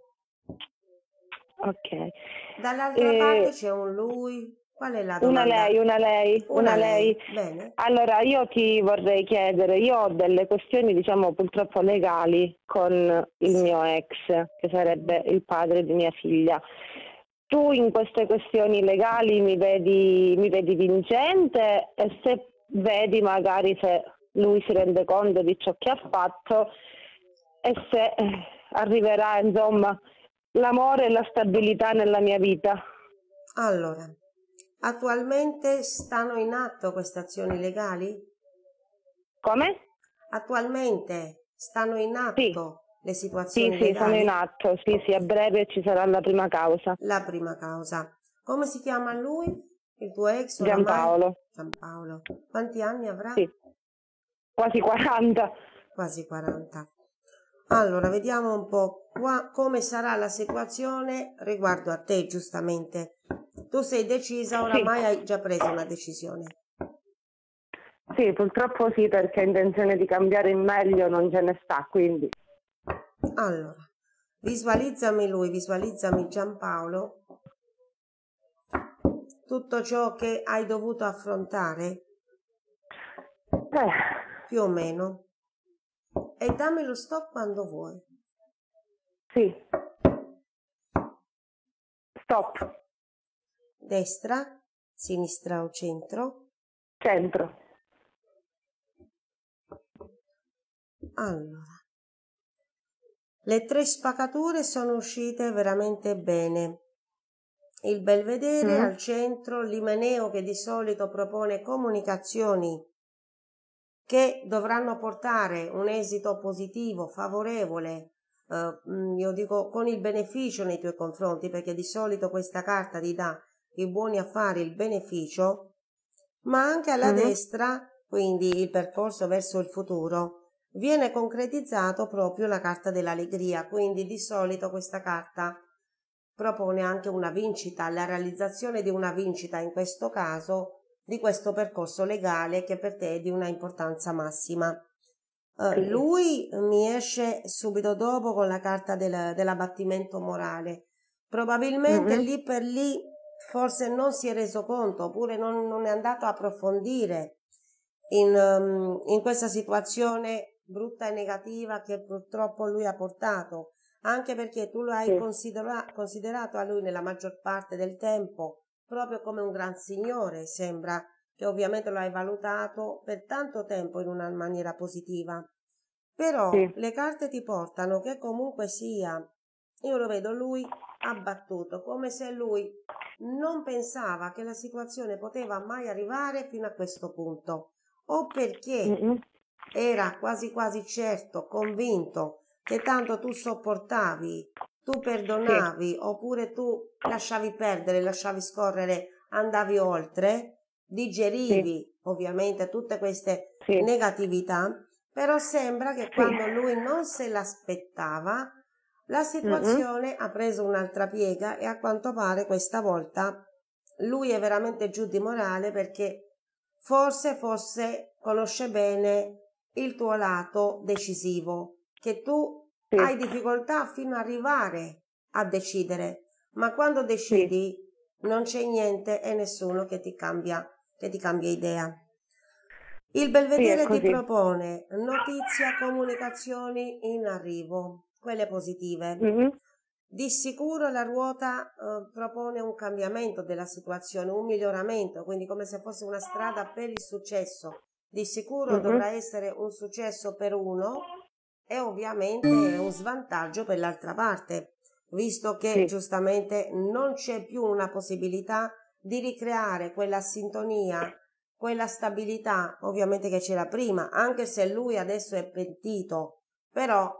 Ok. Dall'altra Eh, parte c'è un lui. Qual è la Una domanda? lei, una lei, Una una lei. lei. Bene. Allora, io ti vorrei chiedere, io ho delle questioni, diciamo, purtroppo legali con il Sì. mio ex, che sarebbe il padre di mia figlia. Tu in queste questioni legali mi vedi, mi vedi vincente, e se vedi magari se lui si rende conto di ciò che ha fatto e se eh, arriverà, insomma, l'amore e la stabilità nella mia vita. Allora, attualmente stanno in atto queste azioni legali? Come? Attualmente stanno in Sì. atto le Sì, situazioni sì, sono legali? in atto, sì, sì, a breve ci sarà la prima causa. La prima causa. Come si chiama lui? Il tuo ex oramai? Giampaolo, Giampaolo. Quanti anni avrà? sì, quasi quaranta. Quasi quaranta. Allora, vediamo un po' qua come sarà la situazione riguardo a te, giustamente. Tu sei decisa, oramai hai già preso una decisione. Sì, purtroppo sì, perché intenzione di cambiare in meglio non ce ne sta, quindi. Allora, visualizzami lui, visualizzami Giampaolo, tutto ciò che hai dovuto affrontare, Eh, più o meno, e dammi lo stop quando vuoi. sì. Stop. Destra, sinistra o centro? Centro. Allora, le tre spaccature sono uscite veramente bene. Il belvedere Mm. al centro, l'Imeneo che di solito propone comunicazioni che dovranno portare un esito positivo, favorevole, eh, io dico con il beneficio nei tuoi confronti, perché di solito questa carta ti dà i buoni affari, il beneficio, ma anche alla Mm. destra, quindi il percorso verso il futuro, viene concretizzato proprio la carta dell'allegria, quindi di solito questa carta propone anche una vincita, la realizzazione di una vincita in questo caso di questo percorso legale che per te è di una importanza massima. Uh, Sì. lui mi esce subito dopo con la carta del, dell'abbattimento morale. Probabilmente Mm-hmm. lì per lì forse non si è reso conto oppure non, non è andato a approfondire in, um, in questa situazione brutta e negativa che purtroppo lui ha portato, anche perché tu lo hai Sì. considera- considerato a lui nella maggior parte del tempo proprio come un gran signore, sembra che ovviamente lo hai valutato per tanto tempo in una maniera positiva. Però Sì. le carte ti portano che comunque sia, io lo vedo lui abbattuto, come se lui non pensava che la situazione poteva mai arrivare fino a questo punto, o perché Mm-mm. era quasi quasi certo, convinto che tanto tu sopportavi, tu perdonavi, oppure tu lasciavi perdere, lasciavi scorrere, andavi oltre, digerivi ovviamente tutte queste Sì. negatività, però sembra che Sì. quando lui non se l'aspettava, la situazione ha preso un'altra piega e a quanto pare questa volta lui è veramente giù di morale, perché forse, forse conosce bene il tuo lato decisivo, che tu Sì. hai difficoltà fino ad arrivare a decidere, ma quando decidi non c'è niente e nessuno che ti cambia, che ti cambia idea. Il Sì, è Belvedere ti così. propone notizie, comunicazioni in arrivo, quelle positive. Mm-mm. Di sicuro la ruota eh, propone un cambiamento della situazione, un miglioramento, quindi come se fosse una strada per il successo. Di sicuro Mm-mm. dovrà essere un successo per uno e ovviamente un svantaggio per l'altra parte, visto che Sì. giustamente non c'è più una possibilità di ricreare quella sintonia, quella stabilità ovviamente che c'era prima, anche se lui adesso è pentito, però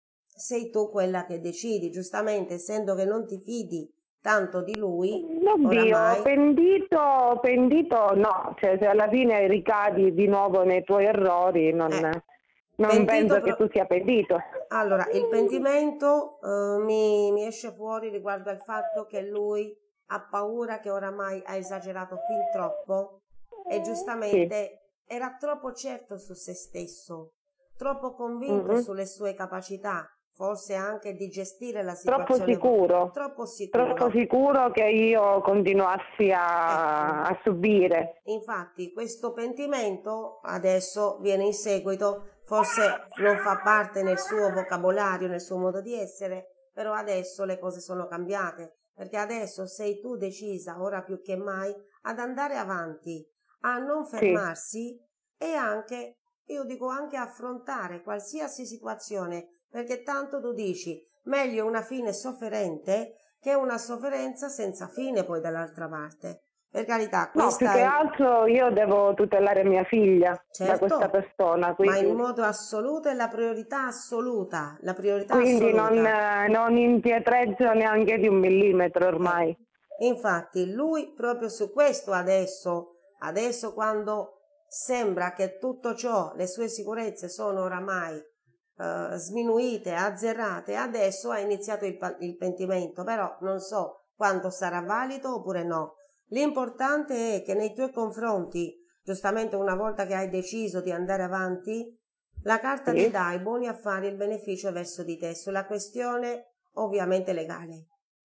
sei tu quella che decidi, giustamente, essendo che non ti fidi tanto di lui, Oddio, oramai pentito, pentito no, cioè se alla fine ricadi di nuovo nei tuoi errori non, eh, non pentito penso pro- che tu sia pentito. Allora, il pentimento eh, mi, mi esce fuori riguardo al fatto che lui ha paura che oramai ha esagerato fin troppo e Sì. giustamente era troppo certo su se stesso, troppo convinto Mm-mm. sulle sue capacità, forse anche di gestire la Troppo situazione, sicuro, troppo sicuro. troppo sicuro che io continuassi a, Ecco. a subire. Infatti questo pentimento adesso viene in seguito, forse non fa parte nel suo vocabolario, nel suo modo di essere, però adesso le cose sono cambiate, perché adesso sei tu decisa, ora più che mai, ad andare avanti, a non fermarsi e anche, io dico anche affrontare qualsiasi situazione, perché tanto tu dici, meglio una fine sofferente che una sofferenza senza fine poi dall'altra parte. Per carità, No, più questa che è altro io devo tutelare mia figlia da certo, questa persona, ma quindi, in modo assoluto è la priorità assoluta, la priorità quindi non, assoluta. eh, non impietreggio neanche di un millimetro ormai. Eh, infatti lui proprio su questo adesso, adesso quando sembra che tutto ciò, le sue sicurezze sono oramai eh, sminuite, azzerate, adesso ha iniziato il, pa- il pentimento, però non so quanto sarà valido oppure no. L'importante è che nei tuoi confronti, giustamente una volta che hai deciso di andare avanti, la carta Sì. ti dà i buoni affari e il beneficio verso di te, sulla questione ovviamente legale.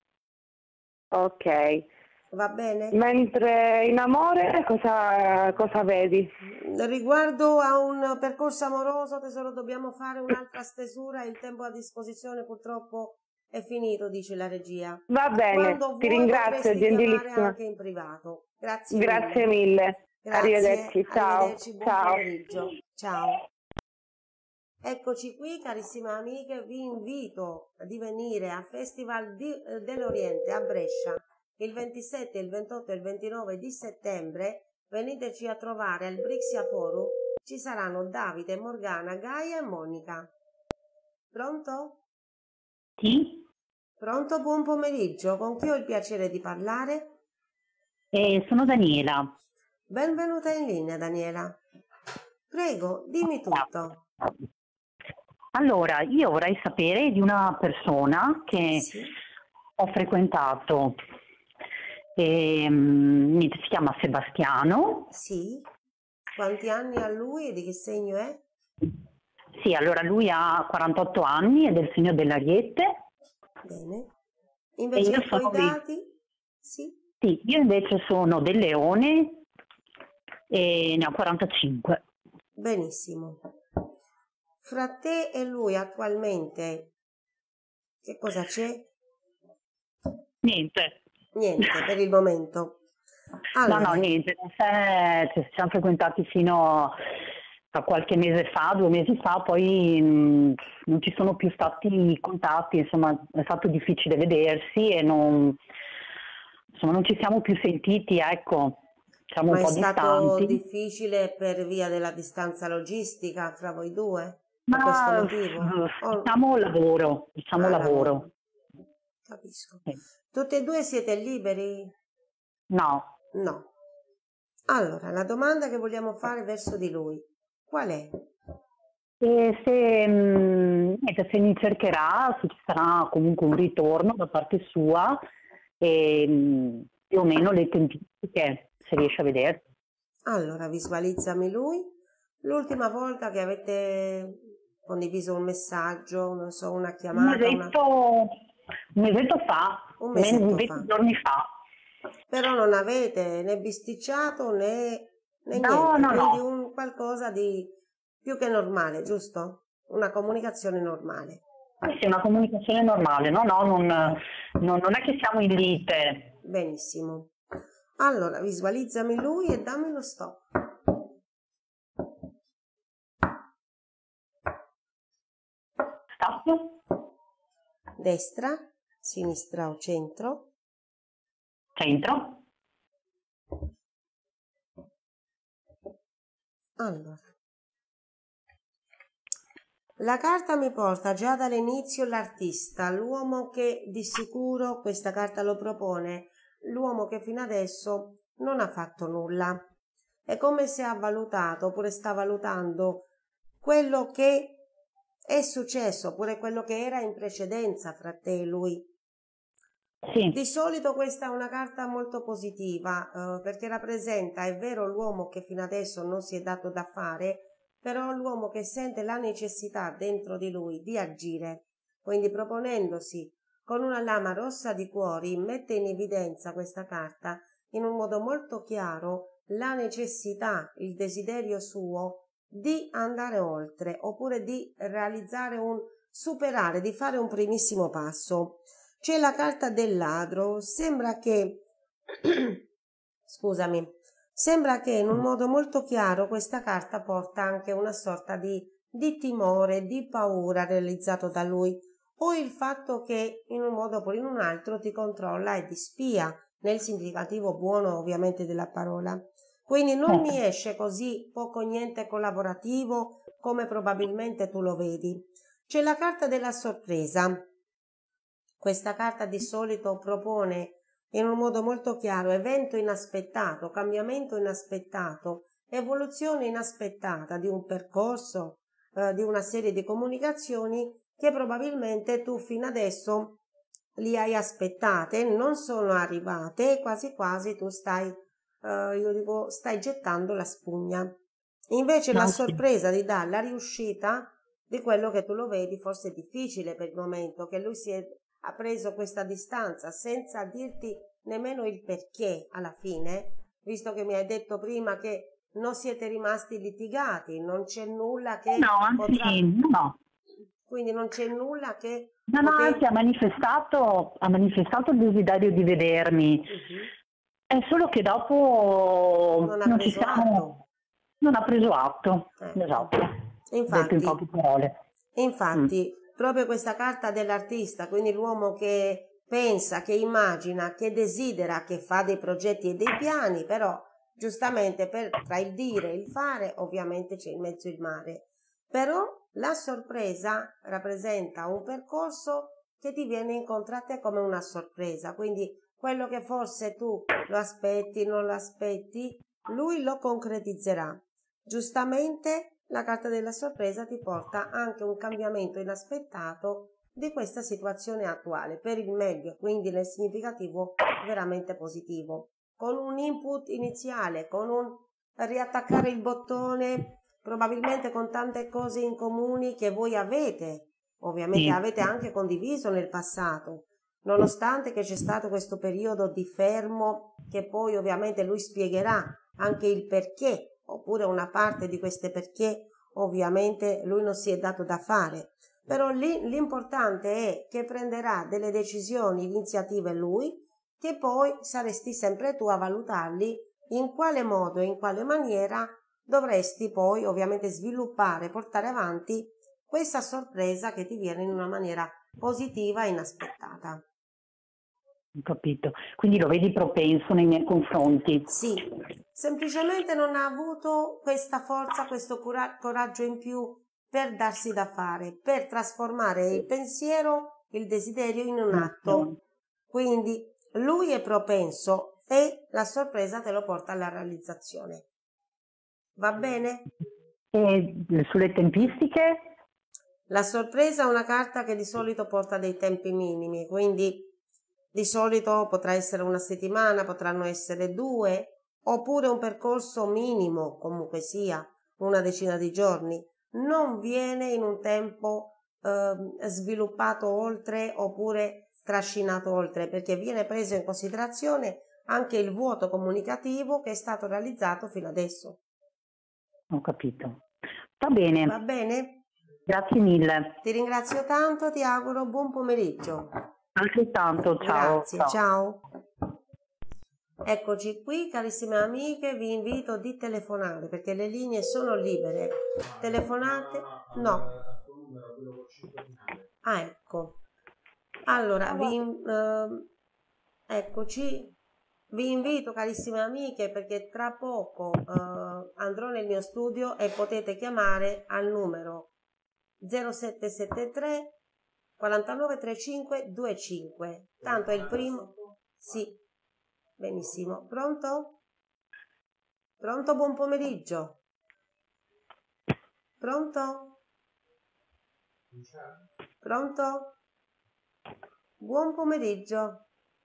Ok. Va bene? Mentre in amore cosa, cosa vedi? Riguardo a un percorso amoroso, tesoro, dobbiamo fare un'altra stesura, il tempo a disposizione purtroppo è finito, dice la regia. Va bene, Quando ti vuoi ringrazio, potresti chiamare gentilissima. anche in privato. Grazie Grazie mille. mille. Grazie, Arrivederci, ciao. arrivederci, buon Ciao. pomeriggio. Ciao. Eccoci qui, carissime amiche, vi invito a venire al Festival di, eh, dell'Oriente a Brescia il ventisette, il ventotto e il ventinove di settembre. Veniteci a trovare al Brixia Forum, ci saranno Davide, Morgana, Gaia e Monica. Pronto? Sì, Pronto, buon pomeriggio, con chi ho il piacere di parlare? eh, sono Daniela. Benvenuta in linea, Daniela. Prego, dimmi tutto. Allora, io vorrei sapere di una persona che Sì. ho frequentato, ehm, si chiama Sebastiano. Sì. Quanti anni ha lui e di che segno è? Sì, allora lui ha quarantotto anni, è del segno dell'Ariete. Bene. Invece io i tuoi sono di- dati? Sì. Sì, io invece sono del Leone e ne ho quarantacinque. Benissimo. Fra te e lui attualmente che cosa c'è? Niente. Niente per il momento. Allora. No, no, niente, se, ci siamo frequentati fino a qualche mese fa, due mesi fa, poi mh, non ci sono più stati contatti, insomma è stato difficile vedersi e non, insomma, non ci siamo più sentiti, ecco, siamo Ma un è po' stato distanti. difficile per via della distanza logistica fra voi due? Per questo Ma motivo? O- diciamo lavoro, diciamo Ah, lavoro. Capisco. Sì. Tutti e due siete liberi? No, No. Allora, la domanda che vogliamo fare verso di lui, qual è? e se, mh, niente, se mi cercherà, se ci sarà comunque un ritorno da parte sua e mh, più o meno le tempistiche, se riesce a vedere. Allora, visualizzami lui. L'ultima volta che avete condiviso un messaggio, non so, una Un chiamata, una... mesetto, un mesetto fa, Un men- mesetto venti fa. giorni fa. Però non avete né bisticciato né, né No, niente, no, quindi no. un qualcosa di più che normale, giusto? Una comunicazione normale. Sì, sì, una comunicazione normale, no, no, non, non, non è che siamo in lite. Benissimo. Allora, visualizzami lui e dammi lo stop. Stop, Destra, sinistra o centro? centro, Allora. La carta mi porta già dall'inizio l'artista, l'uomo che di sicuro questa carta lo propone, l'uomo che fino adesso non ha fatto nulla. È come se ha valutato oppure sta valutando quello che è successo, oppure quello che era in precedenza fra te e lui. sì, Di solito questa è una carta molto positiva, eh, perché rappresenta, è vero, l'uomo che fino adesso non si è dato da fare, però l'uomo che sente la necessità dentro di lui di agire, quindi proponendosi con una lama rossa di cuori, mette in evidenza questa carta in un modo molto chiaro la necessità, il desiderio suo di andare oltre, oppure di realizzare un superare, di fare un primissimo passo. C'è la carta del ladro, sembra che scusami, sembra che in un modo molto chiaro questa carta porta anche una sorta di, di timore, di paura realizzato da lui, o il fatto che in un modo o in un altro ti controlla e ti spia, nel significativo buono ovviamente della parola. Quindi non mi esce così poco niente collaborativo come probabilmente tu lo vedi. C'è la carta della sorpresa. Questa carta di solito propone in un modo molto chiaro evento inaspettato, cambiamento inaspettato, evoluzione inaspettata di un percorso, eh, di una serie di comunicazioni che probabilmente tu fino adesso li hai aspettate, non sono arrivate e quasi quasi tu stai, eh, io dico, stai gettando la spugna. Invece la sorpresa ti dà la riuscita di quello che tu lo vedi forse difficile per il momento, che lui si è ha preso questa distanza senza dirti nemmeno il perché alla fine, visto che mi hai detto prima che non siete rimasti litigati, non c'è nulla che no, anzi, potrà... no. Quindi non c'è nulla che... No, no, poter... anzi ha manifestato, ha manifestato il desiderio di vedermi, uh-huh. È solo che dopo non, non ci siamo... Atto. Non ha preso atto, Eh. esatto, Infatti, detto in poche parole. Infatti, mm. proprio questa carta dell'artista, quindi l'uomo che pensa, che immagina, che desidera, che fa dei progetti e dei piani, però giustamente per, tra il dire e il fare ovviamente c'è in mezzo il mare. Però la sorpresa rappresenta un percorso che ti viene incontrato a te come una sorpresa, quindi quello che forse tu lo aspetti, non lo aspetti, lui lo concretizzerà. Giustamente la carta della sorpresa ti porta anche un cambiamento inaspettato di questa situazione attuale, per il meglio, quindi nel significativo veramente positivo. Con un input iniziale, con un riattaccare il bottone, probabilmente con tante cose in comuni che voi avete, ovviamente sì. avete anche condiviso nel passato, nonostante che c'è stato questo periodo di fermo che poi ovviamente lui spiegherà anche il perché, oppure una parte di queste perché ovviamente lui non si è dato da fare, però lì l'importante è che prenderà delle decisioni, iniziative lui, che poi saresti sempre tu a valutarli in quale modo e in quale maniera dovresti poi ovviamente sviluppare, portare avanti questa sorpresa che ti viene in una maniera positiva e inaspettata. Ho capito. Quindi lo vedi propenso nei miei confronti? Sì, semplicemente non ha avuto questa forza, questo cura- coraggio in più per darsi da fare, per trasformare il pensiero, il desiderio in un atto. Quindi lui è propenso e la sorpresa te lo porta alla realizzazione. Va bene? E sulle tempistiche? La sorpresa è una carta che di solito porta dei tempi minimi, quindi di solito potrà essere una settimana, potranno essere due, oppure un percorso minimo, comunque sia, una decina di giorni. Non viene in un tempo eh, sviluppato oltre oppure trascinato oltre, perché viene preso in considerazione anche il vuoto comunicativo che è stato realizzato fino adesso. Ho capito. Va bene. Va bene? Grazie mille. Ti ringrazio tanto, ti auguro buon pomeriggio. Altrettanto, ciao. Grazie, ciao. ciao. Eccoci qui, carissime amiche, vi invito di telefonare perché le linee sono libere. Telefonate? No. Ah, ecco. Allora, vi, eh, eccoci. Vi invito, carissime amiche, perché tra poco eh, andrò nel mio studio e potete chiamare al numero zero sette sette tre quarantanove trentacinque venticinque. Tanto è il primo. Sì, benissimo. Pronto? Pronto, buon pomeriggio. Pronto? Pronto? Buon pomeriggio.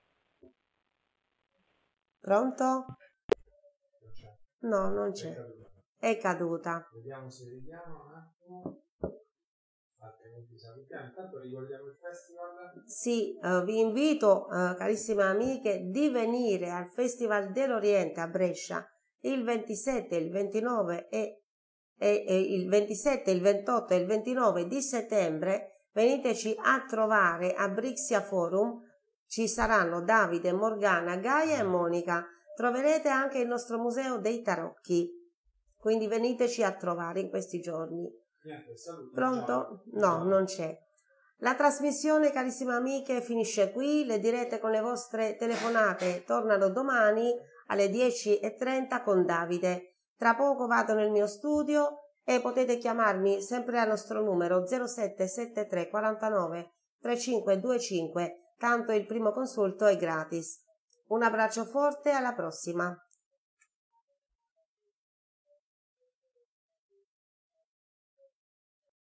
Pronto? No, non c'è. È caduta. Vediamo se vediamo un attimo. Altrimenti salutiamo. Intanto ricordiamo il festival. Sì, eh, vi invito, eh, carissime amiche, di venire al Festival dell'Oriente a Brescia il ventisette, il ventinove e, e, e il ventisette, il ventotto e il ventinove di settembre. Veniteci a trovare a Brixia Forum. Ci saranno Davide, Morgana, Gaia e Monica. Troverete anche il nostro museo dei tarocchi. Quindi veniteci a trovare in questi giorni. Niente, saluti, Pronto? ciao. No, non c'è. La trasmissione, carissime amiche, finisce qui. Le dirette con le vostre telefonate tornano domani alle dieci e trenta con Davide. Tra poco vado nel mio studio e potete chiamarmi sempre al nostro numero zero sette sette tre quarantanove trentacinque venticinque. Tanto il primo consulto è gratis. Un abbraccio forte, alla prossima.